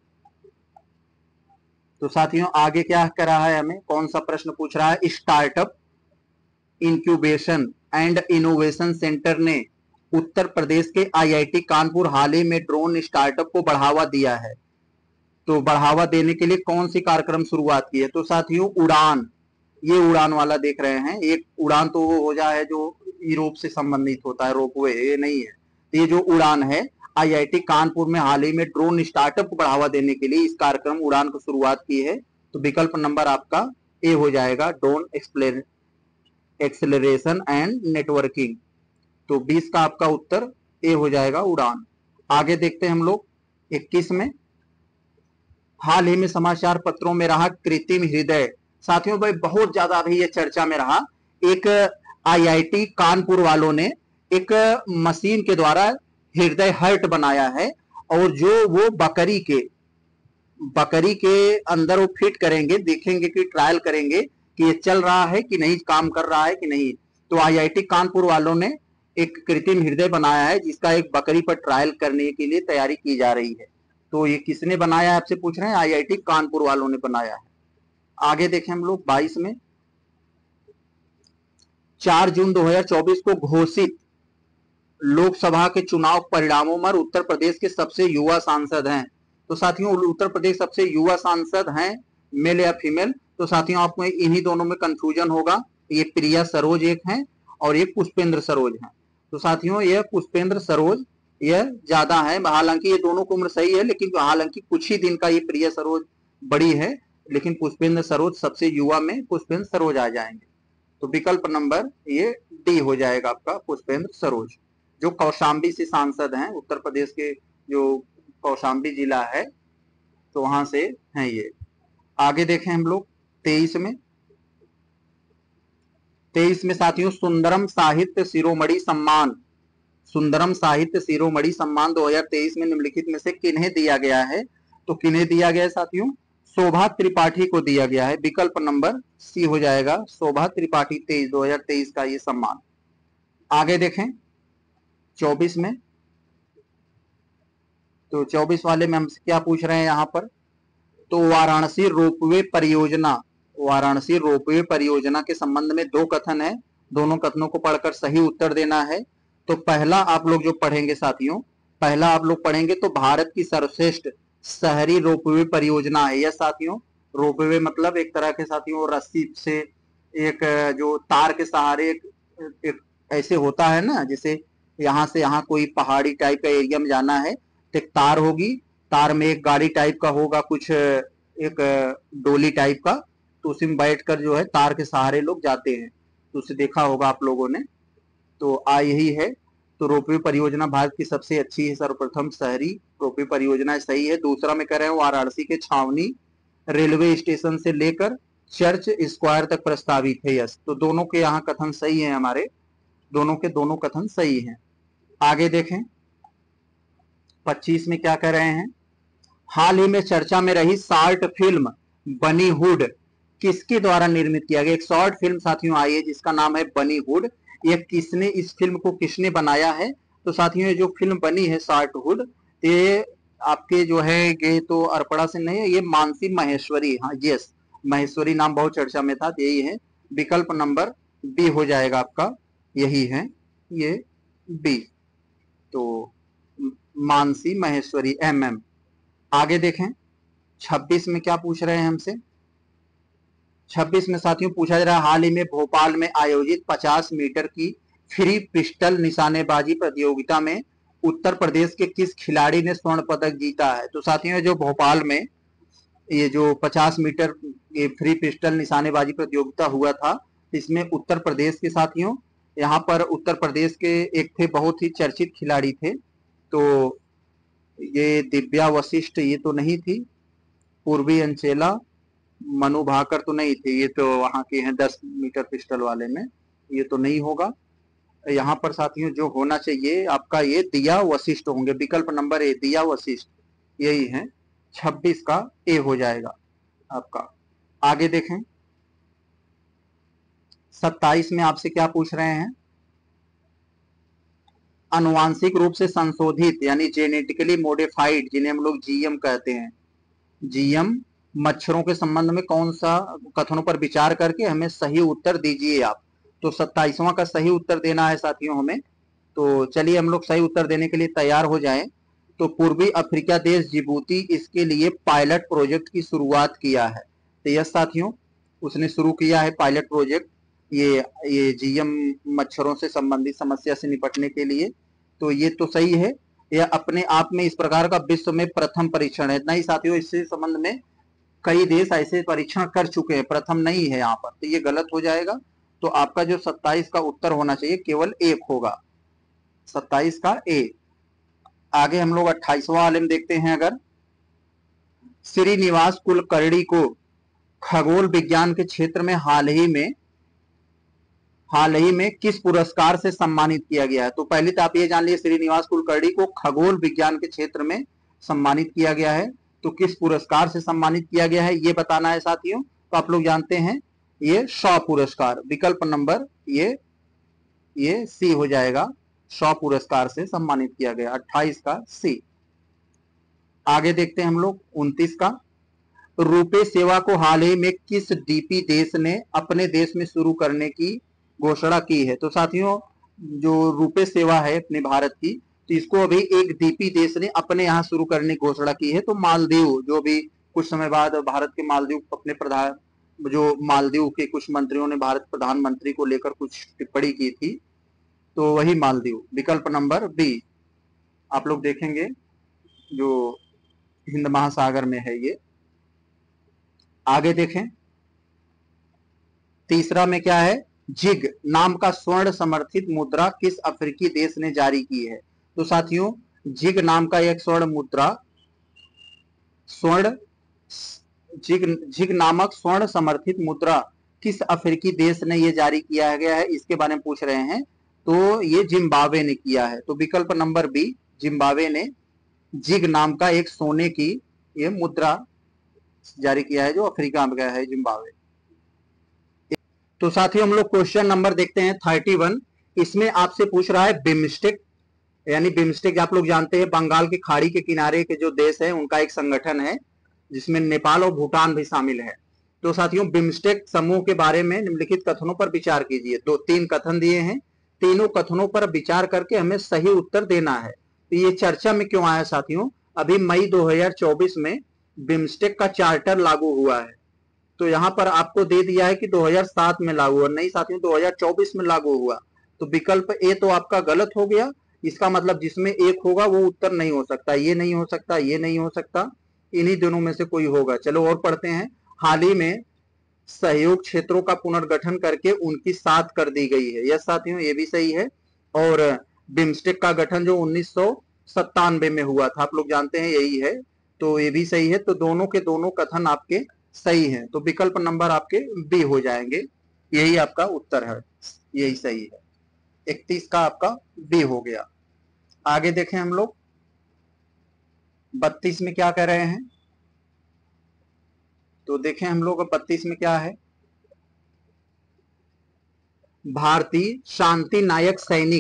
तो साथियों आगे क्या कर रहा है, हमें कौन सा प्रश्न पूछ रहा है, startup incubation and innovation centre ने उत्तर प्रदेश के आईआईटी कानपुर हाल ही में ड्रोन स्टार्टअप को बढ़ावा दिया है। तो बढ़ावा देने के लिए कौन सी कार्यक्रम शुरुआत की है। तो साथियों उड़ान, ये उड़ान वाला देख रहे हैं, एक उड़ान तो वो हो जाए जो यूरोप से संबंधित होता है, रोपवे, ये नहीं है। ये जो उड़ान है आईआईटी कानपुर में हाल ही में ड्रोन स्टार्टअप को बढ़ावा देने के लिए इस कार्यक्रम उड़ान को शुरुआत की है। तो विकल्प नंबर आपका ए हो जाएगा, ड्रोन एक्सेलरेशन एंड नेटवर्किंग। तो 20 का आपका उत्तर ए हो जाएगा, उड़ान। आगे देखते हैं हम लोग 21 में। हाल ही में समाचार पत्रों में रहा कृत्रिम हृदय, साथियों भाई बहुत ज्यादा अभी ये चर्चा में रहा। एक आईआईटी कानपुर वालों ने एक मशीन के द्वारा हृदय हार्ट बनाया है, और जो वो बकरी के अंदर वो फिट करेंगे, देखेंगे कि ट्रायल करेंगे कि ये चल रहा है कि नहीं, काम कर रहा है कि नहीं। तो आईआईटी कानपुर वालों ने एक कृत्रिम हृदय बनाया है जिसका एक बकरी पर ट्रायल करने के लिए तैयारी की जा रही है। तो ये किसने बनाया है आपसे पूछ रहे हैं, आईआईटी कानपुर वालों ने बनाया है। आगे देखें हम लोग 22 में। 4 जून 2024 को घोषित लोकसभा के चुनाव परिणामों पर उत्तर प्रदेश के सबसे युवा सांसद हैं। तो साथियों उत्तर प्रदेश सबसे युवा सांसद हैं, मेल या फीमेल। तो साथियों आपको इन्हीं दोनों में कंफ्यूजन होगा, ये प्रिया सरोज एक हैं और ये पुष्पेंद्र सरोज हैं। तो साथियों ये पुष्पेंद्र सरोज ये ज्यादा है, हालांकि ये दोनों की उम्र सही है, लेकिन हालांकि कुछ ही दिन का ये प्रिया सरोज बड़ी है, लेकिन पुष्पेंद्र सरोज सबसे युवा में पुष्पेंद्र सरोज आ जाएंगे। तो विकल्प नंबर ये डी हो जाएगा आपका, पुष्पेंद्र सरोज, जो कौशाम्बी से सांसद हैं, उत्तर प्रदेश के जो कौशाम्बी जिला है तो वहां से हैं ये। आगे देखें हम लोग 23 में। 23 में साथियों सुंदरम साहित्य शिरोमणि सम्मान, सुंदरम साहित्य शिरोमणि सम्मान 2023 में निम्नलिखित में से किन्हें दिया गया है। तो किन्हें दिया गया है साथियों, शोभा त्रिपाठी को दिया गया है। विकल्प नंबर सी हो जाएगा, शोभा त्रिपाठी 2023 का ये सम्मान। आगे देखें 24 में। तो 24 वाले में हमसे क्या पूछ रहे हैं यहाँ पर, तो वाराणसी रोपवे परियोजना, वाराणसी रोपवे परियोजना के संबंध में 2 कथन है, दोनों कथनों को पढ़कर सही उत्तर देना है। तो पहला आप लोग जो पढ़ेंगे साथियों, पहला आप लोग पढ़ेंगे तो भारत की सर्वश्रेष्ठ शहरी रोपवे परियोजना है यह साथियों। रोपवे मतलब एक तरह के साथियों रस्सी से एक जो तार के सहारे एक ऐसे होता है ना, जैसे यहाँ से यहाँ कोई पहाड़ी टाइप का एरिया में जाना है तो एक तार होगी, तार में एक गाड़ी टाइप का होगा, कुछ एक डोली टाइप का, तो उसी में बैठकर जो है तार के सहारे लोग जाते हैं, तो उसे देखा होगा आप लोगों ने। तो यही है। तो रोपवे परियोजना भारत की सबसे अच्छी है, सर्वप्रथम शहरी रोपवे परियोजना सही है। दूसरा में कह रहे हैं वाराणसी के छावनी रेलवे स्टेशन से लेकर चर्च स्क्वायर तक प्रस्तावित है, यस। तो दोनों के यहाँ कथन सही है, हमारे दोनों के दोनों कथन सही हैं। आगे देखें 25 में क्या कह रहे हैं, हाल ही में चर्चा में रही शॉर्ट फिल्म बनी हुड किसके द्वारा निर्मित किया गया। एक शॉर्ट फिल्म साथियों आई है जिसका नाम है बनी हुड, ये किसने, इस फिल्म को किसने बनाया है। तो साथियों ये जो फिल्म बनी है शॉर्ट हुड, ये आपके जो है ये तो अर्पणा से नहीं है, ये मानसी महेश्वरी, हाँ यस, महेश्वरी नाम बहुत चर्चा में था, यही है। विकल्प नंबर बी हो जाएगा आपका, यही है ये बी। तो मानसी महेश्वरी MM। आगे देखें 26 में क्या पूछ रहे हैं हमसे। 26 में साथियों पूछा जा रहा है, हाल ही में भोपाल में आयोजित 50 मीटर की फ्री पिस्टल निशानेबाजी प्रतियोगिता में उत्तर प्रदेश के किस खिलाड़ी ने स्वर्ण पदक जीता है। तो साथियों जो भोपाल में ये जो 50 मीटर ये फ्री पिस्टल निशानेबाजी प्रतियोगिता हुआ था, इसमें उत्तर प्रदेश के साथियों, यहाँ पर उत्तर प्रदेश के एक थे बहुत ही चर्चित खिलाड़ी थे, तो ये दिव्या वशिष्ठ ये तो नहीं थी, पूर्वी अंचेला, मनु भाकर तो नहीं थे, ये तो वहां के हैं 10 मीटर पिस्टल वाले में, ये तो नहीं होगा। यहाँ पर साथियों जो होना चाहिए आपका ये दिया वशिष्ठ होंगे, विकल्प नंबर ए दिया वशिष्ठ, यही है 26 का ए हो जाएगा आपका। आगे देखें 27 में आपसे क्या पूछ रहे हैं, अनुवांशिक रूप से संशोधित यानी जेनेटिकली मॉडिफाइड, जिन्हें हम लोग जीएम कहते हैं, जीएम मच्छरों के संबंध में कौन सा कथनों पर विचार करके हमें सही उत्तर दीजिए आप। तो 27वां का सही उत्तर देना है साथियों हमें। तो चलिए हम लोग सही उत्तर देने के लिए तैयार हो जाएं। तो पूर्वी अफ्रीका देश जिबूती इसके लिए पायलट प्रोजेक्ट की शुरुआत किया है। तो यस साथियों, उसने शुरू किया है पायलट प्रोजेक्ट ये जीएम मच्छरों से संबंधित समस्या से निपटने के लिए। तो ये तो सही है, यह अपने आप में इस प्रकार का विश्व में प्रथम परीक्षण है। नहीं साथियों, इससे संबंध में कई देश ऐसे परीक्षण कर चुके हैं, प्रथम नहीं है यहाँ पर, तो ये गलत हो जाएगा। तो आपका जो 27 का उत्तर होना चाहिए केवल एक होगा, 27 का ए। आगे हम लोग 28वां वाले में देखते हैं, अगर श्रीनिवास कुलकर्णी को खगोल विज्ञान के क्षेत्र में हाल ही में किस पुरस्कार से सम्मानित किया गया है। तो पहले तो आप ये जान लीजिए श्रीनिवास कुलकर्णी को खगोल विज्ञान के क्षेत्र में सम्मानित किया गया है, तो किस पुरस्कार से सम्मानित किया गया है ये बताना है साथियों। तो आप लोग जानते हैं ये शॉ पुरस्कार, विकल्प नंबर ये सी हो जाएगा, शॉ पुरस्कार से सम्मानित किया गया, 28 का सी। आगे देखते हैं हम लोग 29 का, रुपे सेवा को हाल ही में किस डीपी देश ने अपने देश में शुरू करने की घोषणा की है। तो साथियों जो रुपे सेवा है अपने भारत की, तो इसको अभी एक डीपी देश ने अपने यहाँ शुरू करने की घोषणा की है। तो मालदीव, जो भी कुछ समय बाद भारत के मालदीव अपने प्रधान, जो मालदीव के कुछ मंत्रियों ने भारत प्रधानमंत्री को लेकर कुछ टिप्पणी की थी, तो वही मालदीव, विकल्प नंबर बी। आप लोग देखेंगे जो हिंद महासागर में है ये। आगे देखें तीसरा में क्या है, जिग नाम का स्वर्ण समर्थित मुद्रा किस अफ्रीकी देश ने जारी की है। तो साथियों जिग नाम का एक स्वर्ण मुद्रा, जिग नामक स्वर्ण समर्थित मुद्रा किस अफ्रीकी देश ने ये जारी किया गया है, इसके बारे में पूछ रहे हैं। तो ये जिम्बाब्वे ने किया है, तो विकल्प नंबर बी जिम्बाब्वे ने जिग नाम का एक सोने की ये मुद्रा जारी किया है, जो अफ्रीका में गया है जिम्बाब्वे। तो साथियों हम लोग क्वेश्चन नंबर देखते हैं 31। इसमें आपसे पूछ रहा है बिम्स्टेक, यानी बिम्स्टेक आप लोग जानते हैं बंगाल की खाड़ी के किनारे के जो देश है उनका एक संगठन है, जिसमें नेपाल और भूटान भी शामिल है। तो साथियों बिम्स्टेक समूह के बारे में निम्नलिखित कथनों पर विचार कीजिए। तीन कथन दिए हैं, तीनों कथनों पर विचार करके हमें सही उत्तर देना है। तो ये चर्चा में क्यों आया साथियों, अभी मई 2024 में बिम्स्टेक का चार्टर लागू हुआ है। तो यहाँ पर आपको दे दिया है कि 2007 में लागू हुआ, नहीं साथियों 2024 में लागू हुआ। तो विकल्प ए तो आपका गलत हो गया, इसका मतलब जिसमें एक होगा वो उत्तर नहीं हो सकता, ये नहीं हो सकता, ये नहीं हो सकता, इन्हीं दोनों में से कोई होगा। चलो और पढ़ते हैं, हाल ही में सहयोग क्षेत्रों का पुनर्गठन करके उनकी 7 कर दी गई है। यस साथियों ये भी सही है। और बिम्स्टेक का गठन जो 1997 में हुआ था, आप लोग जानते हैं यही है, तो ये भी सही है। तो दोनों के दोनों कथन आपके सही है, तो विकल्प नंबर आपके बी हो जाएंगे, यही आपका उत्तर है, यही सही है। 31 का आपका बी हो गया। आगे देखें हम लोग 32 में क्या कह रहे हैं। तो देखें हम लोग 32 में क्या है, भारतीय शांति नायक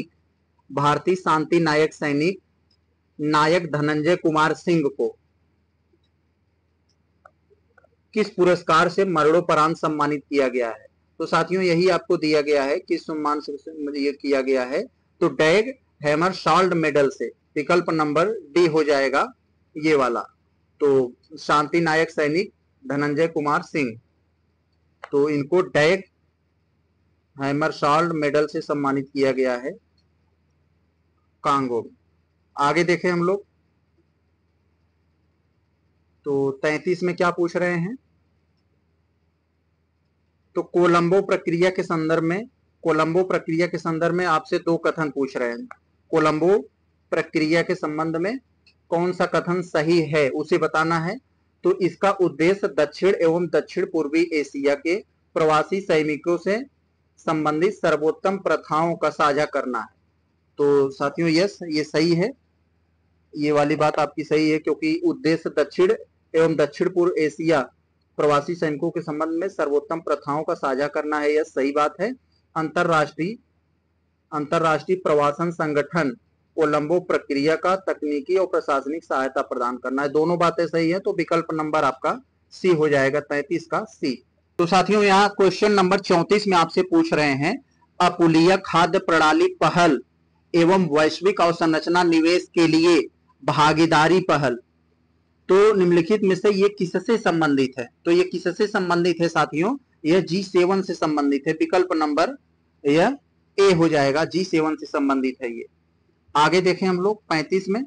सैनिक नायक धनंजय कुमार सिंह को किस पुरस्कार से मरणोपरांत सम्मानित किया गया है? तो साथियों यही आपको दिया गया है, किस सम्मान से ये किया गया है, तो डैग हैमरशॉल्ड मेडल से। विकल्प नंबर डी हो जाएगा ये वाला। तो शांति नायक सैनिक धनंजय कुमार सिंह, तो इनको डैग हैमरशॉल्ड मेडल से सम्मानित किया गया है कांगो। आगे देखें हम लोग, तो 33 में क्या पूछ रहे हैं, तो कोलंबो प्रक्रिया के संदर्भ में आपसे दो कथन पूछ रहे हैं। कोलंबो प्रक्रिया के संबंध में कौन सा कथन सही है उसे बताना है। तो इसका उद्देश्य दक्षिण एवं दक्षिण पूर्वी एशिया के प्रवासी सैनिकों से संबंधित सर्वोत्तम प्रथाओं का साझा करना है। तो साथियों यस, ये सही है, ये वाली बात आपकी सही है, क्योंकि उद्देश्य दक्षिण एवं दक्षिण पूर्व एशिया प्रवासी सैनिकों के संबंध में सर्वोत्तम प्रथाओं का साझा करना है, यह सही बात है। अंतरराष्ट्रीय प्रवासन संगठन कोलंबो प्रक्रिया का तकनीकी और प्रशासनिक सहायता प्रदान करना है, दोनों बातें सही है। तो विकल्प नंबर आपका सी हो जाएगा, 33 का सी। तो साथियों यहाँ क्वेश्चन नंबर 34 में आपसे पूछ रहे हैं, अपुलीय खाद्य प्रणाली पहल एवं वैश्विक अवसंरचना निवेश के लिए भागीदारी पहल, तो निम्नलिखित में से ये किससे संबंधित है? तो ये किससे संबंधित है साथियों, यह G7 से संबंधित है। विकल्प नंबर यह ए हो जाएगा, G7 से संबंधित है ये। आगे देखें हम लोग 35 में,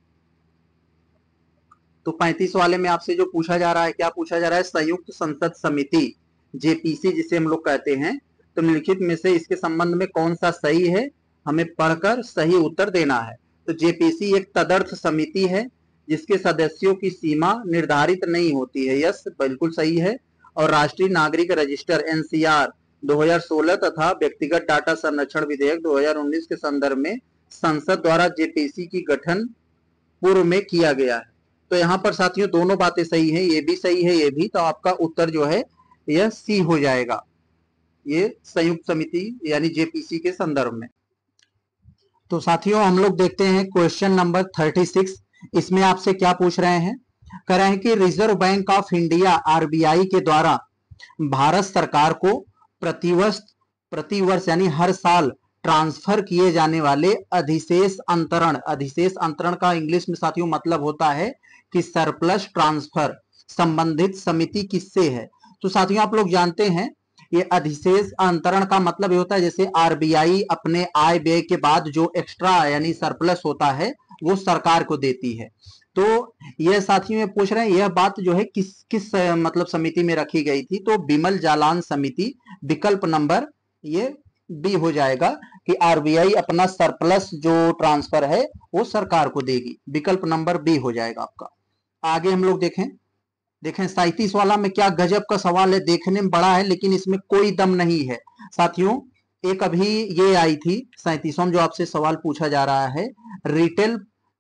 तो 35 वाले में आपसे जो पूछा जा रहा है, क्या पूछा जा रहा है, संयुक्त संसद समिति JPC जिसे हम लोग कहते हैं, तो निम्नलिखित में से इसके संबंध में कौन सा सही है, हमें पढ़कर सही उत्तर देना है। तो JPC एक तदर्थ समिति है जिसके सदस्यों की सीमा निर्धारित नहीं होती है, यस बिल्कुल सही है। और राष्ट्रीय नागरिक रजिस्टर NCR 2016 तथा व्यक्तिगत डाटा संरक्षण विधेयक 2019 के संदर्भ में संसद द्वारा JPC की गठन पूर्व में किया गया है। तो यहाँ पर साथियों दोनों बातें सही है, ये भी सही है, ये भी। तो आपका उत्तर जो है यह सी हो जाएगा, ये संयुक्त समिति यानी JPC के संदर्भ में। तो साथियों हम लोग देखते हैं क्वेश्चन नंबर 36। इसमें आपसे क्या पूछ रहे हैं, कह रहे हैं कि Reserve Bank of India RBI के द्वारा भारत सरकार को प्रतिवर्ष यानी हर साल ट्रांसफर किए जाने वाले अधिशेष अंतरण का इंग्लिश में साथियों मतलब होता है कि सरप्लस ट्रांसफर संबंधित समिति किससे है। तो साथियों आप लोग जानते हैं ये अधिशेष अंतरण का मतलब ये होता है जैसे RBI अपने आय व्यय के बाद जो एक्स्ट्रा यानी सरप्लस होता है वो सरकार को देती है। तो यह साथियों में पूछ रहे हैं यह बात जो है किस मतलब समिति में रखी गई थी, तो बिमल जालान समिति। विकल्प नंबर ये बी हो जाएगा कि RBI अपना सरप्लस जो ट्रांसफर है वो सरकार को देगी, विकल्प नंबर बी हो जाएगा आपका। आगे हम लोग देखें 37 वाला में क्या गजब का सवाल है, देखने में बड़ा है लेकिन इसमें कोई दम नहीं है साथियों। एक अभी ये आई थी 37वां जो आपसे सवाल पूछा जा रहा है, रिटेल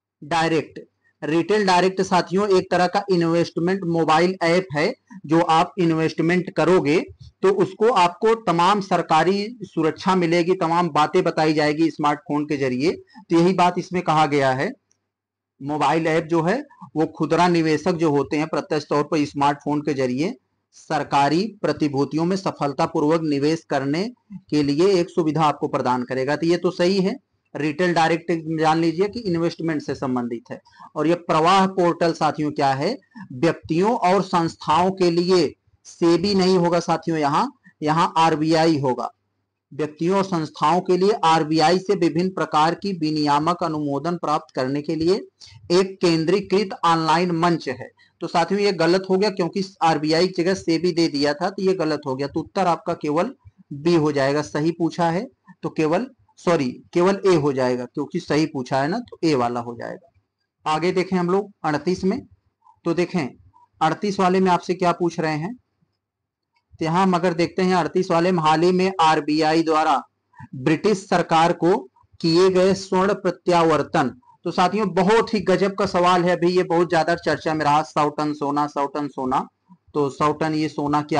डायरेक्ट साथियों एक तरह का इन्वेस्टमेंट मोबाइल ऐप है, जो आप इन्वेस्टमेंट करोगे तो उसको आपको तमाम सरकारी सुरक्षा मिलेगी, तमाम बातें बताई जाएगी स्मार्टफोन के जरिए। तो यही बात इसमें कहा गया है, मोबाइल ऐप जो है वो खुदरा निवेशक जो होते हैं प्रत्यक्ष तौर पर स्मार्टफोन के जरिए सरकारी प्रतिभूतियों में सफलतापूर्वक निवेश करने के लिए एक सुविधा आपको प्रदान करेगा। तो ये तो सही है, रिटेल डायरेक्ट जान लीजिए कि इन्वेस्टमेंट से संबंधित है। और ये प्रवाह पोर्टल साथियों क्या है, व्यक्तियों और संस्थाओं के लिए सेबी नहीं होगा साथियों, यहाँ RBI होगा। व्यक्तियों और संस्थाओं के लिए RBI से विभिन्न प्रकार की विनियामक अनुमोदन प्राप्त करने के लिए एक केंद्रीकृत ऑनलाइन मंच है। तो साथियों ये गलत हो गया क्योंकि RBI की जगह सेबी दे दिया था, तो ये गलत हो गया। तो उत्तर आपका केवल बी हो जाएगा, सही पूछा है तो केवल ए हो जाएगा, क्योंकि सही पूछा है ना, तो ए वाला हो जाएगा। आगे देखें हम लोग 38 में, तो देखें 38 वाले में आपसे क्या पूछ रहे हैं, तो यहां हम अगर देखते हैं 38 वाले में हाल ही में RBI द्वारा ब्रिटिश सरकार को किए गए स्वर्ण प्रत्यावर्तन। तो साथियों बहुत ही गजब का सवाल है, अभी ये बहुत ज्यादा चर्चा में रहा, 100 टन सोना। तो 100 टन ये सोना क्या है,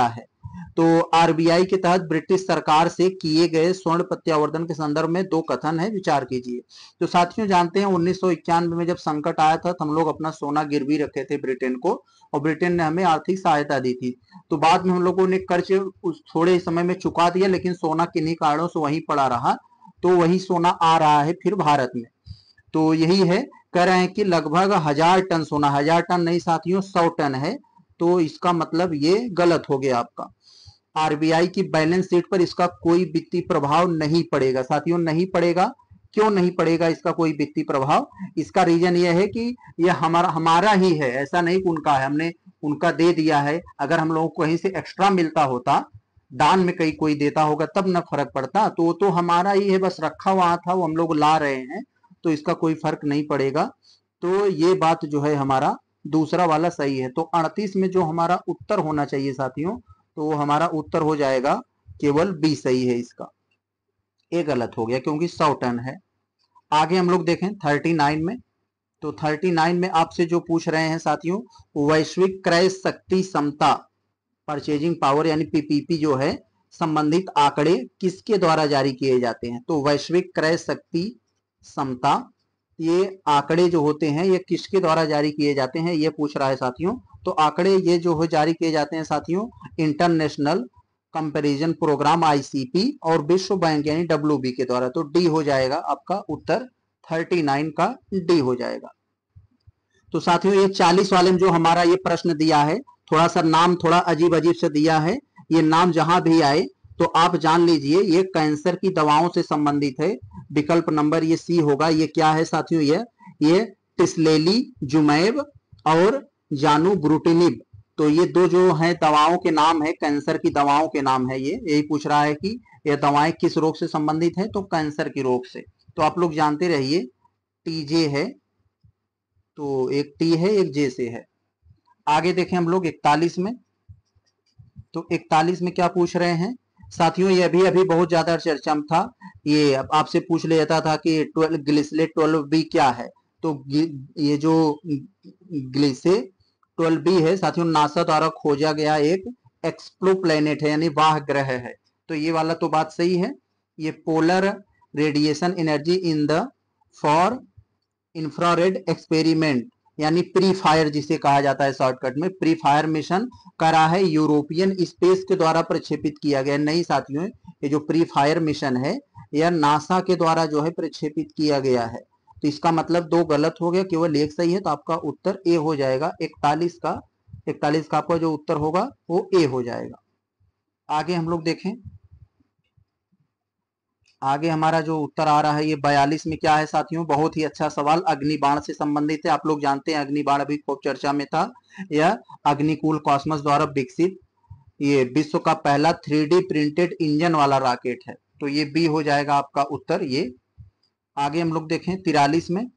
तो आरबीआई के तहत ब्रिटिश सरकार से किए गए स्वर्ण प्रत्यावर्तन के संदर्भ में दो कथन है, विचार कीजिए। तो साथियों जानते हैं 1991 में जब संकट आया था तो हम लोग अपना सोना गिरवी रखे थे ब्रिटेन को, और ब्रिटेन ने हमें आर्थिक सहायता दी थी। तो बाद में हम लोगों ने कर्ज उस थोड़े समय में चुका दिया, लेकिन सोना किन्हीं कारणों से वहीं पड़ा रहा, तो वही सोना आ रहा है फिर भारत में। तो यही है, कह रहे हैं कि लगभग 1000 टन सोना, 1000 टन नहीं साथियों 100 टन है। तो इसका मतलब ये गलत हो गया आपका। आरबीआई की बैलेंस शीट पर इसका कोई वित्तीय प्रभाव नहीं पड़ेगा साथियों, नहीं पड़ेगा। क्यों नहीं पड़ेगा इसका कोई वित्तीय प्रभाव? इसका रीजन यह है कि यह हमारा ही है, ऐसा नहीं कि उनका है, हमने उनका दे दिया है। अगर हम लोगों को कहीं से एक्स्ट्रा मिलता होता, दान में कहीं कोई देता होगा तब न फर्क पड़ता, तो हमारा ही है, बस रखा हुआ था वो हम लोग ला रहे हैं, तो इसका कोई फर्क नहीं पड़ेगा। तो ये बात जो है हमारा दूसरा वाला सही है। तो 38 में जो हमारा उत्तर होना चाहिए साथियों, तो हमारा उत्तर हो जाएगा केवल बी सही है इसका, ए गलत हो गया क्योंकि 100 टन है। आगे हम लोग देखें 39 में। तो 39 में आपसे जो पूछ रहे हैं साथियों, वैश्विक क्रय शक्ति क्षमता, परचेजिंग पावर यानी पीपीपी जो है, संबंधित आंकड़े किसके द्वारा जारी किए जाते हैं? तो वैश्विक क्रय शक्ति क्षमता, ये आंकड़े जो होते हैं ये किसके द्वारा जारी किए जाते हैं, ये पूछ रहा है साथियों। तो आंकड़े ये जो है जारी किए जाते हैं साथियों, इंटरनेशनल कंपैरिजन प्रोग्राम आईसीपी और विश्व बैंक यानी डब्ल्यूबी के द्वारा। तो डी हो जाएगा आपका उत्तर, 39 का डी हो जाएगा। तो साथियों ये 40 वाले में जो हमारा ये प्रश्न दिया है, थोड़ा सा नाम थोड़ा अजीब अजीब से दिया है, ये नाम जहां भी आए तो आप जान लीजिए ये कैंसर की दवाओं से संबंधित है। विकल्प नंबर ये सी होगा। ये क्या है साथियों? ये टिस्लेली जुमैब और जानुब्रुटिनिब, तो ये दो जो है दवाओं के नाम है, कैंसर की दवाओं के नाम है। ये यही पूछ रहा है कि ये दवाएं किस रोग से संबंधित है, तो कैंसर की रोग से। तो आप लोग जानते रहिए टीजे है, तो एक टी है एक जे से है। आगे देखें हम लोग 41 में। तो 41 में क्या पूछ रहे हैं साथियों, ये अभी बहुत ज्यादा चर्चा में था। ये आपसे पूछ लेता था कि 12 ग्लिसलेट 12B क्या है। तो ये जो ग्लिसे 12B है साथियों, नासा द्वारा खोजा गया एक एक्सप्लोप्लैनेट है, यानी वाह ग्रह है। तो ये वाला तो बात सही है। ये polar radiation energy in the far infrared experiment यानी प्री फायर जिसे कहा जाता है शॉर्टकट में, प्री फायर मिशन करा है, यूरोपियन स्पेस के द्वारा प्रक्षेपित किया गया। नहीं साथियों, ये जो प्री फायर मिशन है यह नासा के द्वारा जो है प्रक्षेपित किया गया है। तो इसका मतलब दो गलत हो गया, केवल एक सही है। तो आपका उत्तर ए हो जाएगा। 41 का आपका जो उत्तर होगा वो ए हो जाएगा। आगे हम लोग देखें, आगे हमारा जो उत्तर आ रहा है ये 42 में क्या है साथियों, बहुत ही अच्छा सवाल, अग्निबाण से संबंधित है। आप लोग जानते हैं अग्निबाण अभी खूब चर्चा में था। यह अग्निकूल कॉस्मस द्वारा विकसित ये विश्व का पहला 3D प्रिंटेड इंजन वाला रॉकेट है। तो ये बी हो जाएगा आपका उत्तर ये। आगे हम लोग देखें 43 में।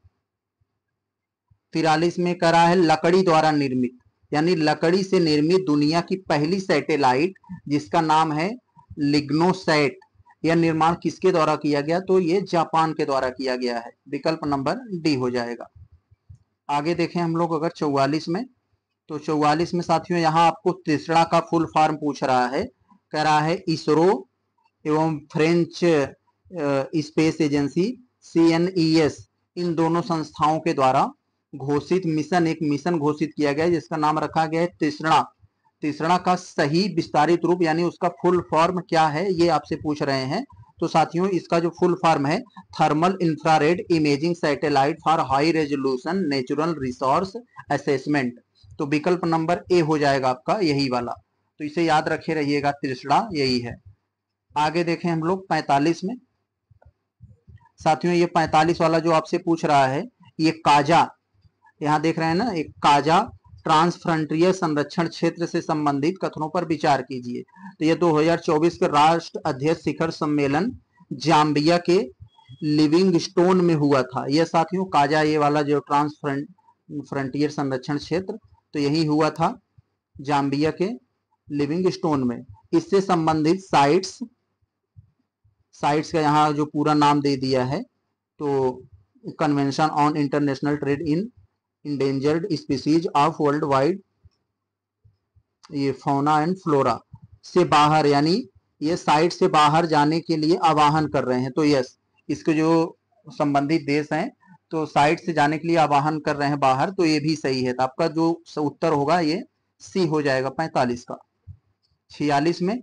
43 में कह रहा है लकड़ी द्वारा निर्मित, यानी लकड़ी से निर्मित दुनिया की पहली सैटेलाइट जिसका नाम है लिग्नोसैट, यह निर्माण किसके द्वारा किया गया? तो ये जापान के द्वारा किया गया है। विकल्प नंबर डी हो जाएगा। आगे देखें हम लोग अगर 44 में। तो 44 में साथियों यहाँ आपको तीसरा का फुल फॉर्म पूछ रहा है। कह रहा है इसरो एवं फ्रेंच स्पेस एजेंसी CNES, इन दोनों संस्थाओं के द्वारा घोषित मिशन, एक मिशन घोषित किया गया जिसका नाम रखा गया है तीसरा। तीसरा का सही विस्तारित रूप यानी उसका फुल फॉर्म क्या है, ये आपसे पूछ रहे हैं। तो साथियों इसका जो फुल फॉर्म है, thermal infrared imaging satellite for high resolution natural resource assessment. तो विकल्प नंबर ए हो जाएगा आपका यही वाला। तो इसे याद रखे रहिएगा, तीसरा यही है। आगे देखें हम लोग 45 में। साथियों ये 45 वाला जो आपसे पूछ रहा है, ये काजा, यहाँ देख रहे हैं ना, एक काजा ट्रांस फ्रंटियर संरक्षण क्षेत्र से संबंधित कथनों पर विचार कीजिए। तो ये 2024 के राष्ट्र अध्यक्ष शिखर सम्मेलन जाम्बिया के लिविंगस्टोन में हुआ था। यह साथियों काजा, ये वाला जो ट्रांस फ्रंटियर संरक्षण क्षेत्र, तो यही हुआ था जाम्बिया के लिविंगस्टोन में। इससे संबंधित साइट्स का यहाँ जो पूरा नाम दे दिया है, तो convention on international trade in endangered species of world wide ये फौना एंड फ्लोरा। से बाहर, यानी ये साइट से बाहर जाने के लिए आवाहन कर रहे हैं। तो यस, इसके जो संबंधित देश हैं तो साइट से जाने के लिए आवाहन कर रहे हैं बाहर, तो ये भी सही है। तो आपका जो उत्तर होगा ये सी हो जाएगा 45 का। 46 में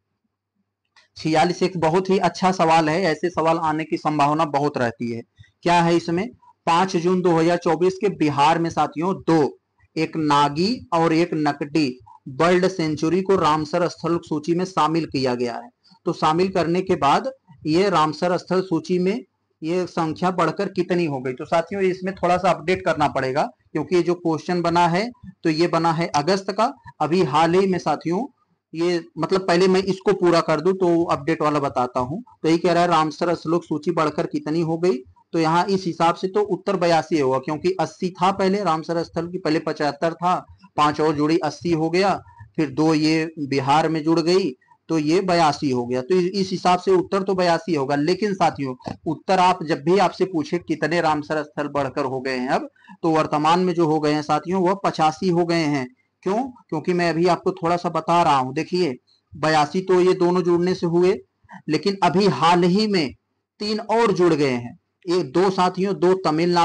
46 एक बहुत ही अच्छा सवाल है, ऐसे सवाल आने की संभावना बहुत रहती है। क्या है इसमें? 5 जून 2024 के बिहार में साथियों एक नागी और एक नकटी बर्ड सेंचुरी को रामसर स्थल सूची में शामिल किया गया है। तो शामिल करने के बाद ये रामसर स्थल सूची में ये संख्या बढ़कर कितनी हो गई? तो साथियों इसमें थोड़ा सा अपडेट करना पड़ेगा, क्योंकि ये जो क्वेश्चन बना है तो ये बना है अगस्त का। अभी हाल ही में साथियों ये मतलब पहले मैं इसको पूरा कर दूं तो अपडेट वाला बताता हूं। तो ये कह रहा है रामसर श्लोक सूची बढ़कर कितनी हो गई, तो यहाँ इस हिसाब से तो उत्तर 82 होगा, क्योंकि 80 था पहले रामसर स्थल की, पहले 75 था, 5 और जुड़ी 80 हो गया, फिर 2 ये बिहार में जुड़ गई तो ये 82 हो गया। तो इस हिसाब से उत्तर तो 82 होगा। लेकिन साथियों उत्तर आप जब भी आपसे पूछे कितने रामसर स्थल बढ़कर हो गए हैं अब, तो वर्तमान में जो हो गए हैं साथियों वह 85 हो गए हैं। क्यों? क्योंकि मैं अभी आपको थोड़ा सा बता रहा हूं। देखिए 82 तो ये दोनों जुड़ने से हुए, लेकिन अभी हाल ही में 3 और जुड़ गए हैं। ये 2 साथियों, 2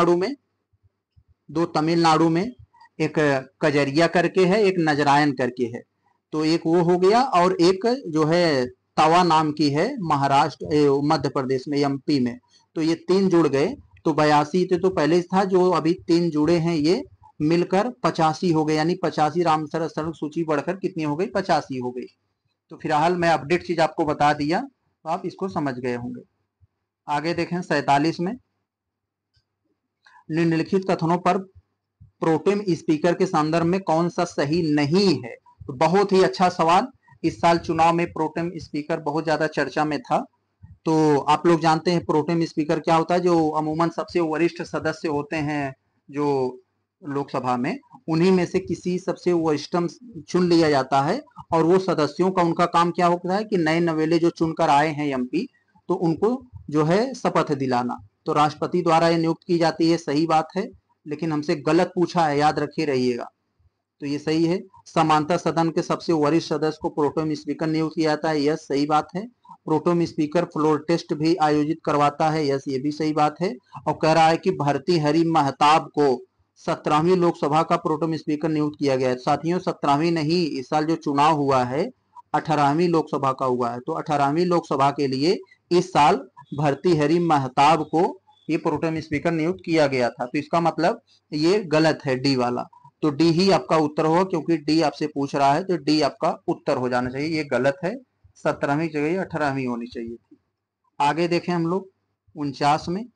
तमिलनाडु में एक कजरिया करके है, एक नजरायन करके है। तो एक वो हो गया, और एक जो है तवा नाम की है महाराष्ट्र मध्य प्रदेश में, एमपी में। तो ये 3 जुड़ गए, तो 82 तो पहले था, जो अभी 3 जुड़े हैं ये मिलकर 85 हो गए, यानी 85 रामसर स्थल सूची बढ़कर कितनी हो गई? 85 हो गई। तो फिलहाल मैं अपडेट चीज आपको बता दिया, तो आप इसको समझ गए होंगे। आगे देखें 47 में, निम्नलिखित कथनों पर प्रोटेम स्पीकर के संदर्भ में कौन सा सही नहीं है? तो बहुत ही अच्छा सवाल। इस साल चुनाव में प्रोटेम स्पीकर बहुत ज्यादा चर्चा में था। तो आप लोग जानते हैं प्रोटेम स्पीकर क्या होता है? जो अमूमन सबसे वरिष्ठ सदस्य होते हैं जो लोकसभा में, उन्हीं में से किसी सबसे वरिष्ठम चुन लिया जाता है, और वो सदस्यों का उनका काम क्या होता है कि नए नवेले जो चुनकर आए हैं एमपी, तो उनको जो है शपथ दिलाना। तो राष्ट्रपति द्वारा ये नियुक्त की जाती है, सही बात है, लेकिन हमसे गलत पूछा है, याद रखे रहिएगा। तो ये सही है। समांतर सदन के सबसे वरिष्ठ सदस्य को प्रोटेम स्पीकर नियुक्त किया जाता है, यह सही बात है। प्रोटेम स्पीकर फ्लोर टेस्ट भी आयोजित करवाता है, यस ये भी सही बात है। और कह रहा है कि भर्तृहरि महताब को 17वीं लोकसभा का प्रोटेम स्पीकर नियुक्त किया गया है। साथियों 17वीं नहीं, इस साल जो चुनाव हुआ है 18वीं लोकसभा का हुआ है। तो 18वीं लोकसभा के लिए इस साल भर्तृहरि महताब को ये प्रोटेम स्पीकर नियुक्त किया गया था। तो इसका मतलब ये गलत है, डी वाला। तो डी ही आपका उत्तर होगा, क्योंकि डी आपसे पूछ रहा है, तो डी आपका उत्तर हो जाना चाहिए। ये गलत है, 17वीं जगह 18वीं होनी चाहिए थी। आगे देखें हम लोग 49 में,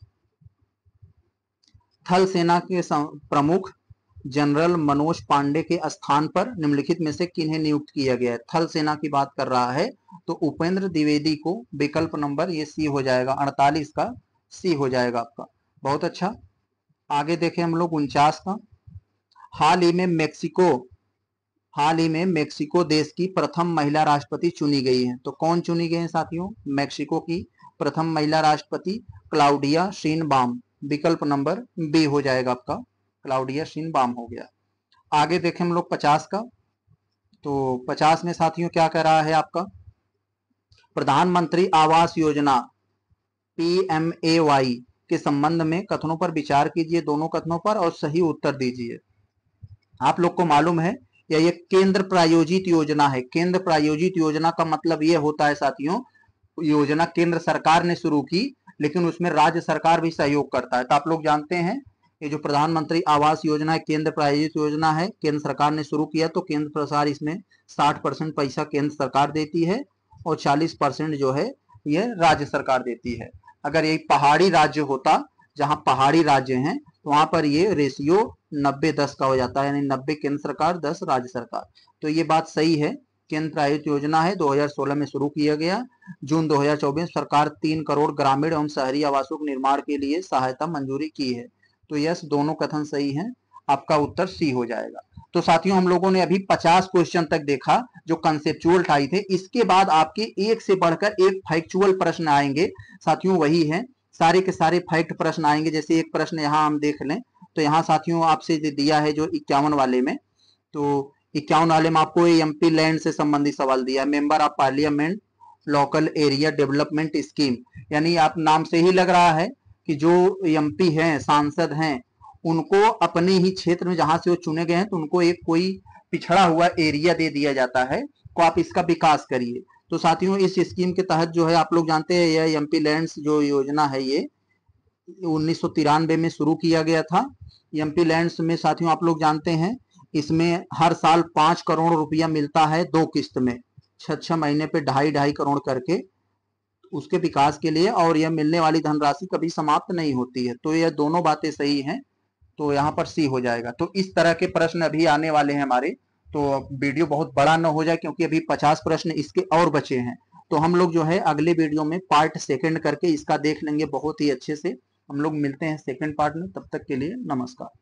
थल सेना के प्रमुख जनरल मनोज पांडे के स्थान पर निम्नलिखित में से किन्हें नियुक्त किया गया है? थल सेना की बात कर रहा है, तो उपेंद्र द्विवेदी को विकल्प नंबर ये सी हो जाएगा, 48 का सी हो जाएगा आपका। बहुत अच्छा। आगे देखें हम लोग 49 का, हाल ही में मेक्सिको देश की प्रथम महिला राष्ट्रपति चुनी गई है। तो कौन चुनी गई है साथियों? मेक्सिको की प्रथम महिला राष्ट्रपति क्लाउडिया शीनबाम, विकल्प नंबर बी हो जाएगा आपका, क्लाउडिया शीनबाम हो गया। आगे देखें हम लोग 50 का, तो 50 में साथियों क्या कह रहा है आपका? प्रधानमंत्री आवास योजना PMAY के संबंध में कथनों पर विचार कीजिए, दोनों कथनों पर, और सही उत्तर दीजिए। आप लोग को मालूम है ये केंद्र प्रायोजित योजना है। केंद्र प्रायोजित योजना का मतलब ये होता है साथियों, योजना केंद्र सरकार ने शुरू की, लेकिन उसमें राज्य सरकार भी सहयोग करता है। तो आप लोग जानते हैं ये जो प्रधानमंत्री आवास योजना है केंद्र प्रायोजित योजना है, केंद्र सरकार ने शुरू किया, तो केंद्र सरकार इसमें 60% पैसा केंद्र सरकार देती है, और 40% जो है ये राज्य सरकार देती है। अगर ये पहाड़ी राज्य होता, जहां पहाड़ी राज्य हैं, तो वहां पर ये रेशियो 90-10 का हो जाता है, यानी 90 केंद्र सरकार 10 राज्य सरकार। तो ये बात सही है। केंद्र प्रायोजित योजना है, 2016 में शुरू किया गया। जून 2024 सरकार 3 करोड़ ग्रामीण एवं शहरी आवासों के निर्माण के लिए सहायता मंजूरी की है। तो यस दोनों कथन सही हैं, आपका उत्तर सी हो जाएगा। तो साथियों हम लोगों ने अभी 50 क्वेश्चन तक देखा जो कंसेप्चुअल टाइप थे। इसके बाद आपके एक से बढ़कर एक फैक्चुअल प्रश्न आएंगे साथियों, वही है, सारे के सारे फैक्ट प्रश्न आएंगे। जैसे एक प्रश्न यहाँ हम देख लें, तो यहाँ साथियों आपसे दिया है जो 51 वाले में, तो 51 वाले में आपको एमपी लैंड से संबंधित सवाल दिया है, member of parliament local area development scheme, यानी आप नाम से ही लग रहा है कि जो एमपी हैं, सांसद हैं, उनको अपने ही क्षेत्र में जहां से वो चुने गए हैं तो उनको एक कोई पिछड़ा हुआ एरिया दे दिया जाता है, तो आप इसका विकास करिए। तो साथियों इस स्कीम के तहत जो है आप लोग जानते हैं यह एमपी लैंड्स जो योजना है ये 1993 में शुरू किया गया था। एमपी लैंड्स में साथियों आप लोग जानते हैं इसमें हर साल 5 करोड़ रुपया मिलता है 2 किस्त में, 6 महीने पे 2.5 करोड़ करके उसके विकास के लिए, और यह मिलने वाली धनराशि कभी समाप्त नहीं होती है। तो यह दोनों बातें सही हैं, तो यहाँ पर सी हो जाएगा। तो इस तरह के प्रश्न अभी आने वाले हैं हमारे, तो वीडियो बहुत बड़ा न हो जाए क्योंकि अभी 50 प्रश्न इसके और बचे हैं। तो हम लोग जो है अगले वीडियो में पार्ट सेकंड करके इसका देख लेंगे बहुत ही अच्छे से। हम लोग मिलते हैं सेकंड पार्ट में, तब तक के लिए नमस्कार।